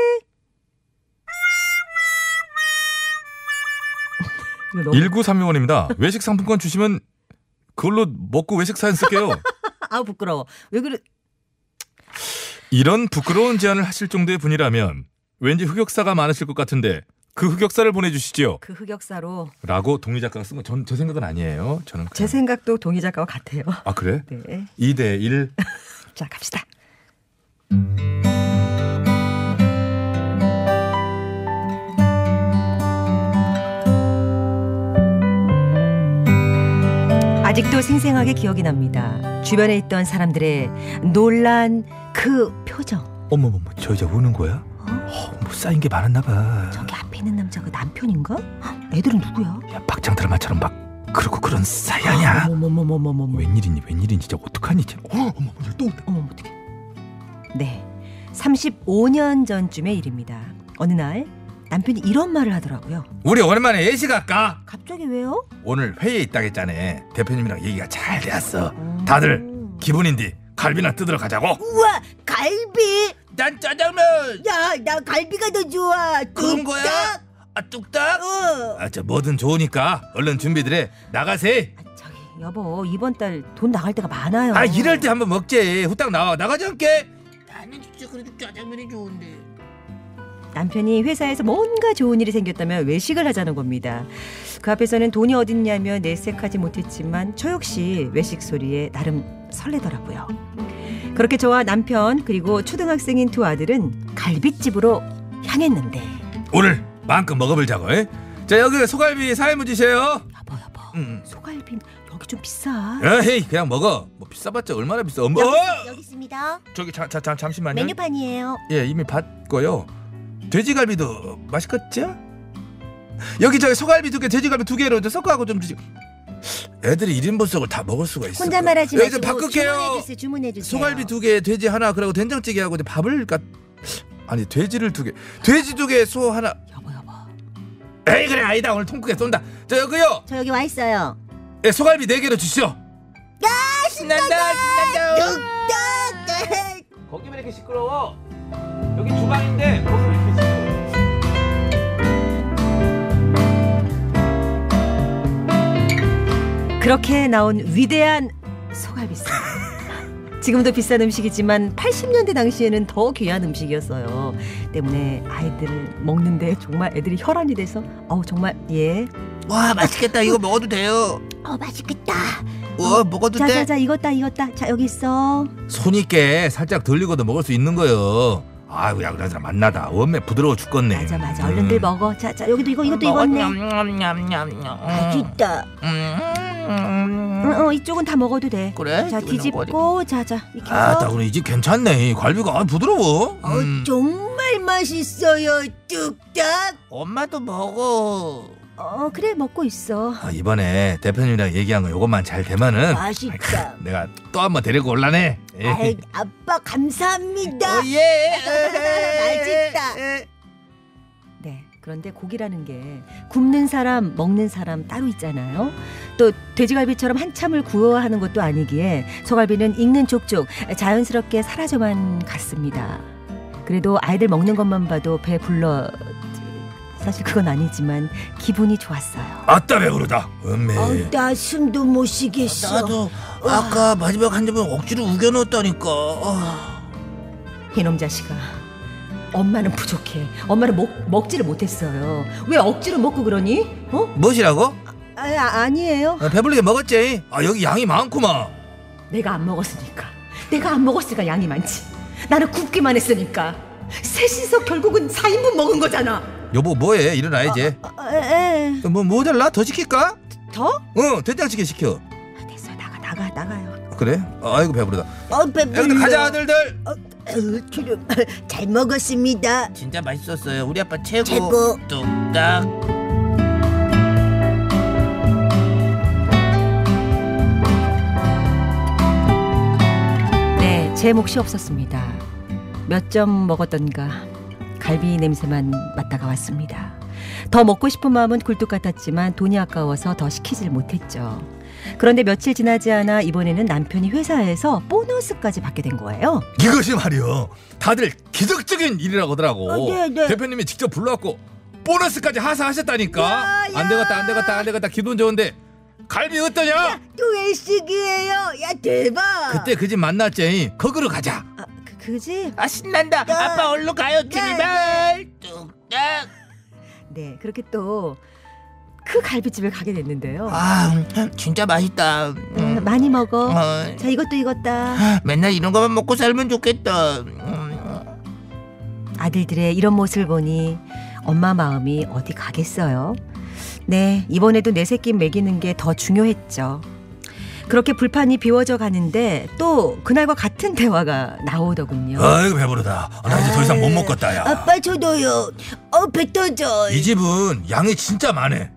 이거 너무- 일구삼육 원입니다. 외식 상품권 주시면 그걸로 먹고 외식 사연 쓸게요. 아우 부끄러워. 왜 그래? 이런 부끄러운 제안을 하실 정도의 분이라면 왠지 흑역사가 많으실 것 같은데 그 흑역사를 보내주시지요. 그 흑역사로 라고 동희 작가가 쓴 건 전 제 생각은 아니에요. 저는 제 생각도 동희 작가와 같아요. 아 그래? 네. 이 대 일. 자, 갑시다. 아직도 생생하게 기억이 납니다. 주변에 있던 사람들의 놀란 그 표정. 어머머머 저 여자 우는 거야? 어, 뭐 쌓인 게 많았나 봐. 저기 앞에 있는 남자가 남편인가? 헉, 애들은 누구야? 야 박장 드라마처럼 막 그러고 그런 사이 아니야? 어머머머머머머. 웬일이니 웬일이니 진짜 어떡하니 진짜. 어, 어머 또 온다. 어머 어떡해. 네, 삼십오 년 전쯤의 일입니다. 어느 날 남편이 이런 말을 하더라고요. 우리 오랜만에 예식 할까? 갑자기 왜요? 오늘 회의에 있다겠잖아. 대표님이랑 얘기가 잘 되었어. 음. 다들 기분인데 갈비나 뜯으러 가자고. 우와, 갈비. 난 짜장면. 야, 나 갈비가 더 좋아. 그런 거야? 아 뚝딱? 어. 아 저 뭐든 좋으니까 얼른 준비들해. 나가세. 아, 저기 여보, 이번 달 돈 나갈 때가 많아요. 아 이럴 때 한번 먹지. 후딱 나와. 나가지 않게. 나는 진짜 그래도 짜장면이 좋은데. 남편이 회사에서 뭔가 좋은 일이 생겼다면 외식을 하자는 겁니다. 그 앞에서는 돈이 어딨냐며 내색하지 못했지만 저 역시 외식 소리에 나름 설레더라고요. 그렇게 저와 남편 그리고 초등학생인 두 아들은 갈비집으로 향했는데 오늘 마음껏 먹어보자고. 에? 자 여기 소갈비 사일무 주세요. 여보 여보 음. 소갈비 여기 좀 비싸. 에이 그냥 먹어. 뭐 비싸봤자 얼마나 비싸. 뭐? 여기, 여기 있습니다. 저기 자, 자, 자, 잠시만요. 메뉴판이에요. 예 이미 봤고요. 돼지갈비도 맛있겠죠? 여기 저기 소갈비 두 개, 돼지갈비 두 개로 섞어하고 좀 주시. 애들이 일 인분씩을 다 먹을 수가 있어. 혼자 말하지 예, 좀 마시고 바꿀게요. 주문해주세요. 주문해주세요. 소갈비 두 개, 돼지 하나, 그리고 된장찌개하고 이제 밥을 까. 아니 돼지를 두 개, 돼지 두 개, 소 하나. 여보 여보. 에이 그래 아니다 오늘 통크게 쏜다. 저 여기요. 저 여기 와 있어요. 예 소갈비 네 개로 주시오. 야 신난다 신난다. 거기 왜 이렇게 시끄러워? 여기 주방인데 거기 왜 이렇게 시끄러워? 그렇게 나온 위대한 소갈비살. 지금도 비싼 음식이지만 팔십 년대 당시에는 더 귀한 음식이었어요. 때문에 아이들 먹는데 정말 애들이 혈안이 돼서 어우 정말 예. 와 맛있겠다. 이거 먹어도 돼요. 어 맛있겠다. 와 먹어도 돼. 자자자 익었다 익었다. 자 여기 있어. 손있게 살짝 돌리고도 먹을 수 있는 거요. 아이고 야 그나저나 맛나다. 원매 부드러워 죽겠네. 맞아 맞아. 얼른들 먹어. 자자 여기도 이거 이것도 익었네. 맛있다. 어, 어 이쪽은 다 먹어도 돼. 그래? 자 뒤집고 자자 익혀서. 아따 그래 이 집 괜찮네. 갈비가 부드러워. 어, 음. 정말 맛있어요. 뚝딱. 엄마도 먹어. 어 그래 먹고 있어. 아, 이번에 대표님이랑 얘기한 거 요것만 잘 되면은 맛있다. 내가 또 한 번 데리고 올라네. 아이, 아빠 감사합니다. 어, 예. 맛있다. 네. 그런데 고기라는 게 굽는 사람, 먹는 사람 따로 있잖아요. 또 돼지갈비처럼 한참을 구워야 하는 것도 아니기에 소갈비는 익는 족족 자연스럽게 사라져만 갔습니다. 그래도 아이들 먹는 것만 봐도 배 불러 사실 그건 아니지만 기분이 좋았어요. 아따 배부르다. 음메. 아, 나 숨도 못 쉬겠어. 나도 아까 마지막 한 점을 억지로 우겨 넣었다니까. 아. 이놈 자식아, 엄마는 부족해. 엄마는 먹, 먹지를 못했어요. 왜 억지로 먹고 그러니? 어? 무엇이라고? 아, 아 아니에요. 아, 배불리게 먹었지. 아 여기 양이 많구만. 내가 안 먹었으니까. 내가 안 먹었으니까 양이 많지. 나는 굽기만 했으니까. 셋이서 결국은 사 인분 먹은 거잖아. 여보 뭐해? 일어나야지. 아, 에. 뭐 모자라? 더 시킬까? 더? 응, 된장찌개 시켜. 됐어, 나가 나가 나가요. 그래? 아이고 배부르다. 어, 배불러. 애들 가자 아들들. 어, 어, 주름. 잘 먹었습니다. 진짜 맛있었어요. 우리 아빠 최고. 최고. 뚝딱. 네, 제 몫이 없었습니다. 몇 점 먹었던가 갈비 냄새만 맡다가 왔습니다. 더 먹고 싶은 마음은 굴뚝 같았지만 돈이 아까워서 더 시키질 못했죠. 그런데 며칠 지나지 않아 이번에는 남편이 회사에서 보너스까지 받게 된 거예요. 이것이 말이요. 다들 기적적인 일이라고 하더라고. 어, 네, 네. 대표님이 직접 불러갖고 보너스까지 하사하셨다니까. 야, 야. 안 되겠다 안 되겠다 안 되겠다 기분 좋은데 갈비 어떠냐? 또 외식이에요. 야, 대박. 그때 그 집 만났지. 거기로 가자. 아, 그, 그지? 아 신난다. 야. 아빠 얼른 가요. 출발. 뚝딱. 네, 그렇게 또 그 갈비집을 가게 됐는데요. 아 진짜 맛있다. 음, 음. 많이 먹어. 어. 자, 이것도 익었다. 맨날 이런 거만 먹고 살면 좋겠다. 음. 아들들의 이런 모습을 보니 엄마 마음이 어디 가겠어요. 네, 이번에도 내 새끼 먹이는 게 더 중요했죠. 그렇게 불판이 비워져 가는데 또 그날과 같은 대화가 나오더군요. 아이고 배부르다. 아, 나 이제 더 이상 못 먹겠다 야. 아빠 저도요. 어, 배 터져. 이 집은 양이 진짜 많네.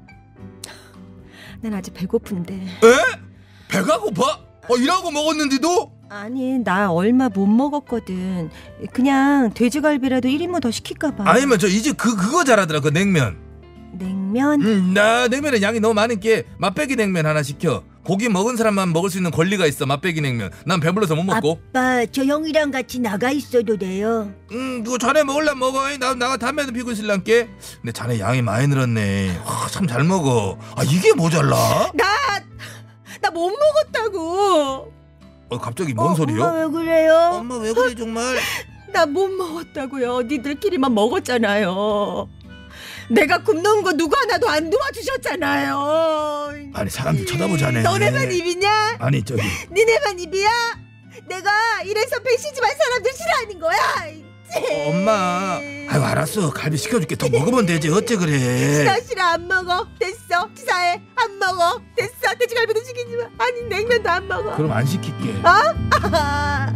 난 아직 배고픈데. 에? 배가 고파? 어 일하고 먹었는데도? 아니, 나 얼마 못 먹었거든. 그냥 돼지갈비라도 일 인분 더 시킬까 봐. 아니면 저 이 집 그 그거 잘하더라 그 냉면. 냉면? 음, 나 냉면에 양이 너무 많은 게 맛배기 냉면 하나 시켜. 고기 먹은 사람만 먹을 수 있는 권리가 있어. 맛배기 냉면. 난 배불러서 못 먹고. 아빠 저 형이랑 같이 나가 있어도 돼요. 음, 그거 자네 먹을란 먹어. 나 나가 담배도 피고 있을란께. 근데 자네 양이 많이 늘었네. 아, 참 잘 먹어. 아 이게 모자라? 나, 나 못 먹었다고. 어 갑자기 뭔 어, 소리요? 엄마 왜 그래요? 엄마 왜 그래 정말? 나 못 먹었다고요. 니들끼리만 먹었잖아요. 내가 굶는 거 누구 하나도 안 도와주셨잖아요. 아니 사람들 쳐다보자네. 너네만 입이냐? 아니 저기 니네만 입이야? 내가 이래서 배시집안 사람들 싫어하는 거야. 어, 엄마. 아유 알았어. 갈비 시켜줄게. 더 먹으면 되지. 어째 그래? 싫어 싫어 안 먹어. 됐어 치사해. 안 먹어. 됐어 돼지갈비도 시키지 마. 아니 냉면도 안 먹어. 그럼 안 시킬게. 어?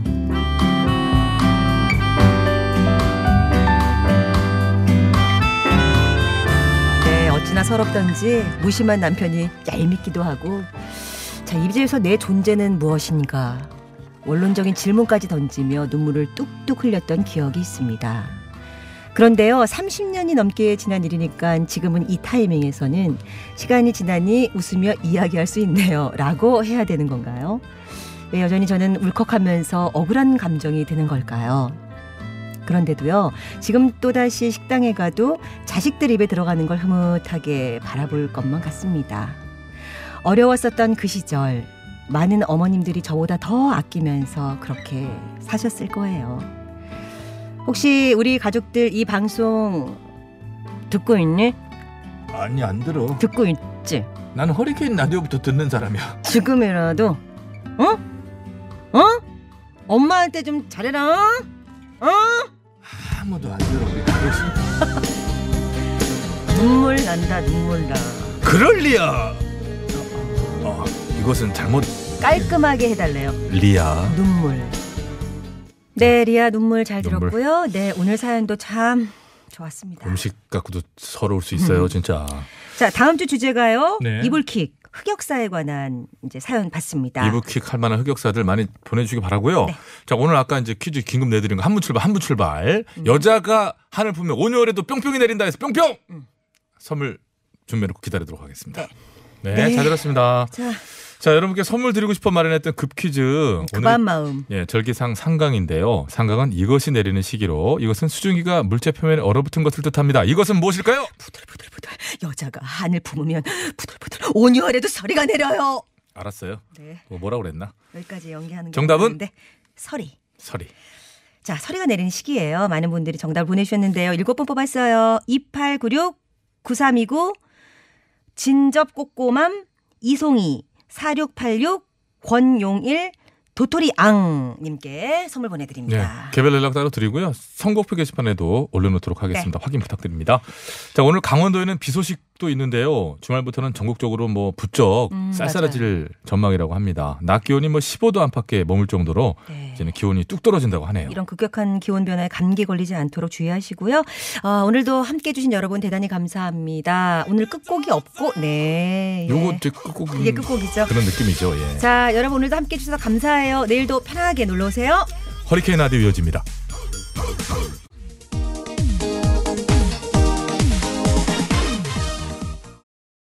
네, 어찌나 서럽던지 무심한 남편이 얄밉기도 하고. 자, 이 집에서 내 존재는 무엇인가? 원론적인 질문까지 던지며 눈물을 뚝뚝 흘렸던 기억이 있습니다. 그런데요, 삼십 년이 넘게 지난 일이니까 지금은 이 타이밍에서는 시간이 지나니 웃으며 이야기할 수 있네요 라고 해야 되는 건가요? 왜 여전히 저는 울컥하면서 억울한 감정이 드는 걸까요? 그런데도요, 지금 또다시 식당에 가도 자식들 입에 들어가는 걸 흐뭇하게 바라볼 것만 같습니다. 어려웠었던 그 시절, 많은 어머님들이 저보다 더 아끼면서 그렇게 사셨을 거예요. 혹시 우리 가족들 이 방송 듣고 있니? 아니 안 들어. 듣고 있지? 나는 허리케인 라디오부터 듣는 사람이야. 지금이라도 어? 어? 엄마한테 좀 잘해라. 어? 아무도 안 들어 우리 가족이. 눈물 난다 눈물 나. 그럴 리야. 어, 이것은 잘못. 깔끔하게 해달래요. 리야. 눈물. 네, 리아 눈물 잘 눈물. 들었고요. 네, 오늘 사연도 참 좋았습니다. 음식 갖고도 서러울 수 있어요, 음. 진짜. 자, 다음 주 주제가요. 네. 이불킥 흑역사에 관한 이제 사연 받습니다. 이불킥 할 만한 흑역사들 많이 보내주시기 바라고요. 네. 자, 오늘 아까 이제 퀴즈 긴급 내드린 거 한문 출발, 한문 출발. 음. 여자가 하늘 품면 온열에도 뿅뿅이 내린다 해서 뿅뿅. 음. 선물 준비해놓고 기다리도록 하겠습니다. 네. 네, 네. 잘 들었습니다. 자, 자, 여러분께 선물 드리고 싶어 마련했던 급퀴즈. 급한 마음. 예, 절기상 상강인데요. 상강은 이것이 내리는 시기로 이것은 수증기가 물체 표면에 얼어붙은 것을 뜻합니다. 이것은 무엇일까요? 부들부들부들. 여자가 한을 품으면 부들부들 온유하래도 서리가 내려요. 알았어요. 네. 뭐 뭐라고 그랬나? 여기까지 연기하는 게 정답은? 없는데 서리. 서리. 자, 서리가 내리는 시기예요. 많은 분들이 정답을 보내주셨는데요. 일곱 번 뽑았어요. 이팔구육 구삼이구 진접꼬꼬맘 이송이 사육팔육 권용일 도토리앙님께 선물 보내드립니다. 네, 개별 연락 따로 드리고요. 선곡표 게시판에도 올려놓도록 하겠습니다. 네. 확인 부탁드립니다. 자, 오늘 강원도에는 비 소식도 있는데요. 주말부터는 전국적으로 뭐 부쩍 음, 쌀쌀해질 전망이라고 합니다. 낮 기온이 뭐 십오 도 안팎에 머물 정도로 네. 이제는 기온이 뚝 떨어진다고 하네요. 이런 급격한 기온 변화에 감기 걸리지 않도록 주의하시고요. 어, 오늘도 함께해 주신 여러분 대단히 감사합니다. 오늘 끝곡이 없고 네. 예. 요거 제 끝곡 이게 끝곡이죠. 그런 느낌이죠. 예. 자, 여러분 오늘도 함께해 주셔서 감사해요. 내일도 편하게 놀러 오세요. 허리케인 라디오 이어집니다.